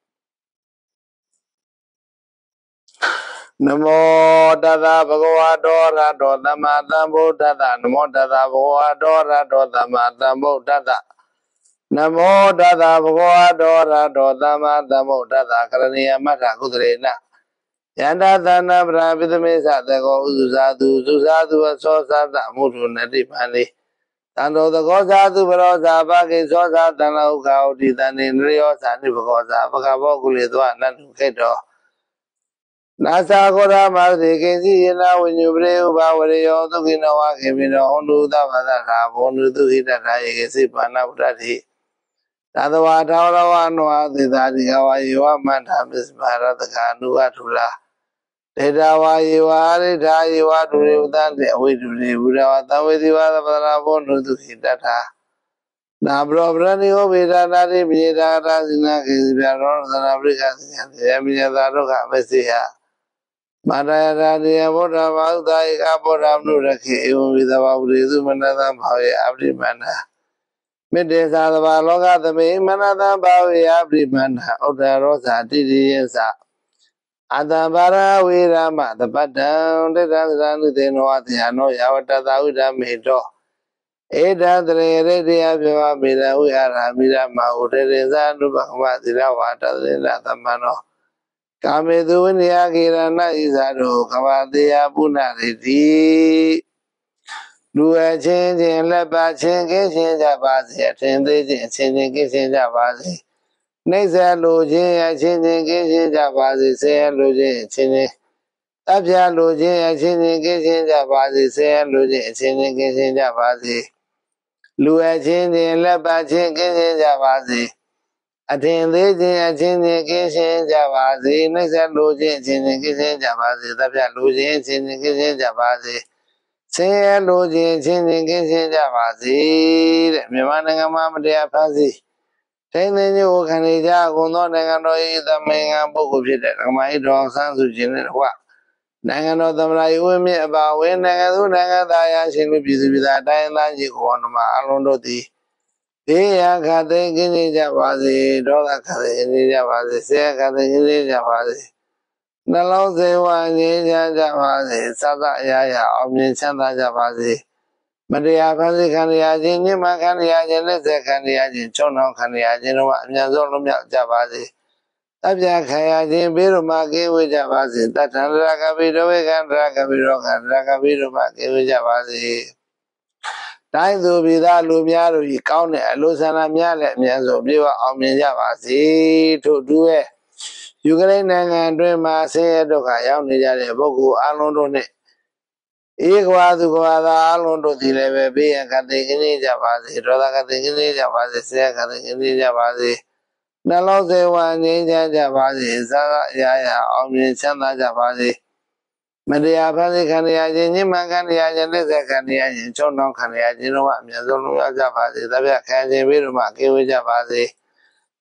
နမောတသဗုဒ္ဓဝါဒောရတောသမ္မာသမ္ဗုဒ္ဓတ္တနမောတသဗုဒ္ဓဝါဒောရတောသမ္မာသမ္ဗုဒ္ဓတ္တနမောတသဗုဒ္ဓဝါဒောရတောသမ္မာသမ္ဗုဒ္ဓတ္တကရဏီယမတ္ထကုသရေနယန္တသနာပရာပိသမေသတကောဥစုသာသူသုသာသူအသောသာတမုထုနတိပန္တိတံတော်သကောသာသူပရောသာဘဂိသောသာတံလောကဥဒိတန္တိနရိယောသာနိဘကောသာဘဂဘောကုလေသောအနတုခေတ္တောနာသာကောရမသေကိစီယနာဝိညုပရေဥပဝရေယောသုခိနဝခေပိနောဟောတုသဗ္ဗသထာဘောနုသုဟိတထာယေကိစိပါဏဝတ္တိသတ္တဝါထာဝရဝနောသေသာတိကဝါယေဝမန္တာပစ္စမရတကာနုဝထုလာဒေတာဝါယေဝရိထာယေဝဒုရေဥတံတေအဝိဒုရေဘုရားဝသဝေတိဝါသဗ္ဗရာဘောနုသုခိတထာနာဘရောပရဏိဟောဗေဒနာတိပိဒါရာဇိနာခေစီပြရောသနာပရိကစီယံတေမိယသာဒုက္ခမစေယမာရယာတိယဗုဒ္ဓဘာဥဒိကဗုဒ္ဓမနုရခေဧဝံဝိသဝဝရေစုမနတံဘာဝေအပရိမန္နမေတ္တေသာသဘာလောကသမေမနတံဘာဝေအပရိမန္နဥဒ္ဒရောဇာတိတိယသအတံဘာရဝေရမသပတ္တံတတံသရဏုတေနောအတယနောယဝတ္တသဝိဓမေတောဧတံတရေရေတယပြမမေတံဝိဟာရမိရမဟုတေရေဇာနုပကမသီရဝါတသေနသမနောကာမေသူဝိနယကေရဏဣဇာတောကဘာတေယပုဏ္ဏရေတိလူအချင်းချင်းလက်ပါချင်းကင်းရှင်းကြပါစေအထင်သေးချင်းအချင်းချင်းကင်းရှင်းကြပါစေနှိမ့်ဆက်လိုချင်းအချင်းချင်းကင်းရှင်းကြပါစေဆဲလိုချင်းအချင်းချင်းတပ်ပြလိုချင်းအချင်းချင်းကင်းရှင်းကြပါစေဆဲလိုချင်းအချင်းချင်းကင်းရှင်းကြပါစေလူအချင်းချင်းလက်ပါချင်းကင်းရှင်းကြပါစေအထင်သေးခြင်းအချင်းချင်းကင်းရှင်းကြပါစေနှိမ့်ဆက်လိုခြင်းအချင်းချင်းကင်းရှင်းကြပါစေတပ်ပြလိုခြင်းအချင်းချင်းကင်းရှင်းကြပါစေဆင်းရဲလိုခြင်းအချင်းချင်းကင်းရှင်းကြပါစေတဲ့မြန်မာနိုင်ငံမှာမတရားဖန်ဆီးထိန်းသိမ်းခြင်းကိုခံနေကြကုန်သောနိုင်ငံတော်၏သမင်္ဂန်ပုဂ္ဂိုလ်ဖြစ်တဲ့ဓမ္မ၏တော်ဆန်းစုခြင်းနဲ့တကွနိုင်ငံတော်သမ္မတ၏ဝင်းမြစ်အပါဝင်နိုင်ငံသူနိုင်ငံသားရရှင်လူပြည်သူပြည်သားတိုင်းသားကြီးကိုယ်တော်မှာအလုံးတို့သည်ဘေးရန်ခတ်သိမ်းကင်းကြပါစေဒေါသခတ်သိမ်းကင်းကြပါစေဆဲခတ်သိမ်းကင်းကြပါစေနှလုံးစိတ်ဝါငြိမ်းချမ်းကြပါစေသတ္တအရာရာအောင်မြင်ချမ်းသာကြပါစေမတရားဖန်ဆီးခံရခြင်းညှဉ်းပန်းခံရခြင်းလက်ဆက်ခံရခြင်းချုံနှောင်ခံရခြင်းတို့အမြန်ဆုံးလွတ်မြောက်ကြပါစေတပ်ပြခံရခြင်းဘေးတို့မှကင်းဝေးကြပါစေတထံရကပိဒဝေကံရကပိရောကံရကပိတို့မှကင်းဝေးကြပါစေတိုင်းသူပြည်သားလူများတို့ဤကောင်းတဲ့အလိုဆန္ဒများလည်းအမြန်ဆုံးပြေဝအောင်မြင်ကြပါစေထို့တူရဲ့ယူကရိန်းနိုင်ငံအတွင်းမှာဆင်းရဲဒုက္ခရောက်နေကြတဲ့ပုဂ္ဂိုလ်အလုံးတို့နဲ့ဧကဝါသူကဝါသာအလုံးတို့ဒီလည်းပဲဘေးရန်ခတ်သိမ်းခြင်းကြပါစေဒေါသခတ်သိမ်းခြင်းကြပါစေဆဲခတ်သိမ်းခြင်းကြပါစေနှလုံးစိတ်ဝါငြိမ်းချမ်းကြပါစေသာအရာရာအောင်မြင်ချမ်းသာကြပါစေမတရားဖန်ဆီးခံရခြင်းညှဉ်းပန်းခံရခြင်းလက်ဆက်ခံရခြင်းချုံနှောင်ခံရခြင်းတို့ကအမြဲဆုံးလုံးရောက်ကြပါစေသဗျာခံခြင်းဘေးတို့မှကင်းဝေးကြပါစေ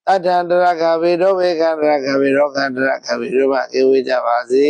တတံတရကဗေရောဝေကံတရကဗေရောကံတရကဗေရောမကေဝေကြပါစေ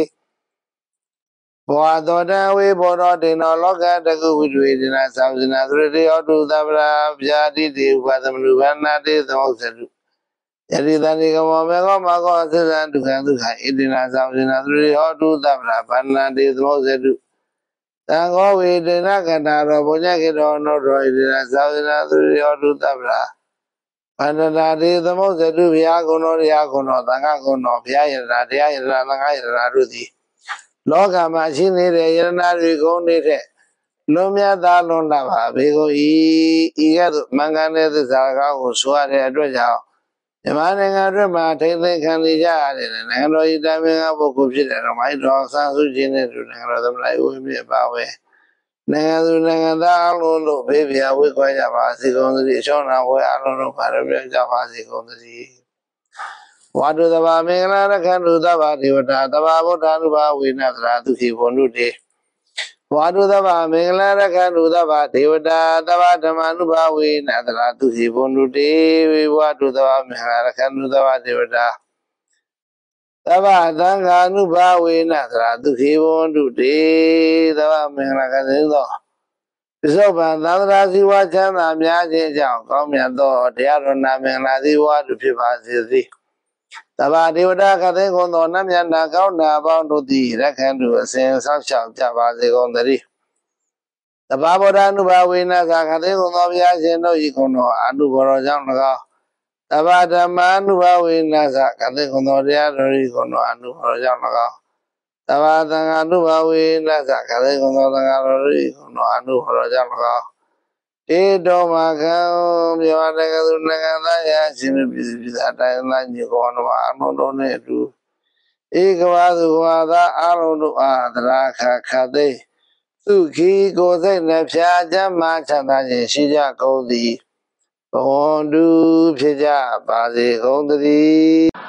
ဘောတော်တံဝေဘောတော်တေနောလောကတကုဝိတွေဒနာသာဝဇနာသရတိဟောတုသဗ္ဗရာဗျာတိတေဥပသမနုဘာနာတေသမုစ္ဆတုယတိတတိကမောမေကောမကောသစ္စာဒုက္ခဒုက္ခဣတိနာသာဝဇနာသရတိဟောတုသဗ္ဗရာဘာနာတေသမုစ္ဆတုသံဃောဝေဒနာကတာရောဘုညကေတောနောရောဣတိနာသာဝဇနာသရတိဟောတုသဗ္ဗရာဘာနာတေသမုစ္ဆတုဘုရားကုဏောတရားကုဏောသံဃာကုဏောဘုရားယရနာတရားယရနာသံဃာယရနာတို့သည်လောကမှာရှိနေတဲ့ယရနာတွေကုန်နေတဲ့လွန်မြတ်သားလွန်လာပါဘေကိုဤဤကဲ့သို့မင်္ဂန်တဲ့သစ္စာကောင်းကိုဆိုရတဲ့အတွက်ကြောင့်မြန်မာနိုင်ငံအတွက်မှာထိမ့်သိမ်းခံနေကြရတဲ့နိုင်ငံတော်ဤတိုင်းပြည်ကပုဂ္ဂိုလ်ဖြစ်တဲ့တော်မိုင်းတော်ဆန်းစုကြည်နဲ့တူနိုင်ငံတော်သမ္မတဦးဝင်းမြင့်ပါဝဲနိုင်ငံသူနိုင်ငံသားအလုံးတို့ဘေးပြာဝေခွဲကြပါစေကုန်သတည်းအချောင်းနာဝဲအလုံးတို့ပါရမြတ်ကြပါစေကုန်သတည်းဝါဒုသဘာမင်္ဂလာရခန္တုသဘာဒေဝတာသဘာဗုဒ္ဓ ानु ဘာဝေနသရာဒုခိဘုံတို့တေဝါဒုသဘာမင်္ဂလာရခန္တုသဘာဒေဝတာသဘာဓမ္မ ानु ဘာဝေနသရာဒုခိဘုံတို့တေဝါဒုသဘာမင်္ဂလာရခန္တုသဘာဒေဝတာသဘာသံဃာ ानु ဘာဝေနသရာဒုခိဘုံတို့တေသဘာမင်္ဂလာကသေသောပစ္စုပန်သံဃာစီဝါချမ်းသာများခြင်းကြောင့်ကောင်းမြတ်သောတရားတော်နာမင်္ဂလာစီဝါတို့ဖြစ်ပါစေသည်သဘာဒေဝတာခသိကုံသောနတ်မြတ်နာကောင်းနာပေါင်းတို့သည်ရခန္တုအစဉ်ဆောက်ရှောက်ကြပါစေကုန်သတည်းသဘာဗုဒ္ဓ ानु ဘာဝေနသာခသိကုံသောဘုရားရှင်တို့ဤကုံတော်အနုဘောတော်ကြောင့်၎င်းသဘာဓမ္မ ानु ဘာဝေနသာခသိကုံသောတရားတော်ဤကုံတော်အနုဘောတော်ကြောင့်၎င်းသဘာသံဃာ ानु ဘာဝေနသာခသိကုံသောသံဃာတော်ဤကုံတော်အနုဘောတော်ကြောင့်၎င်းဧတောမခံမြောတကသုနိုင်ငံသားရရှင်ပြည်ပြည်သားတိုင်းသားညီကောင်းတို့အလုံးတော်နဲ့အတူဧကဝါသုဝါသာအလုံးတို့အားသရခခသိသုခိကိုယ်စိတ်နှဖျားချမ်းသာချမ်းသာခြင်းရှိကြကုန်သည်ဘဝန္တုဖြစ်ကြပါစေကုန်သတည်း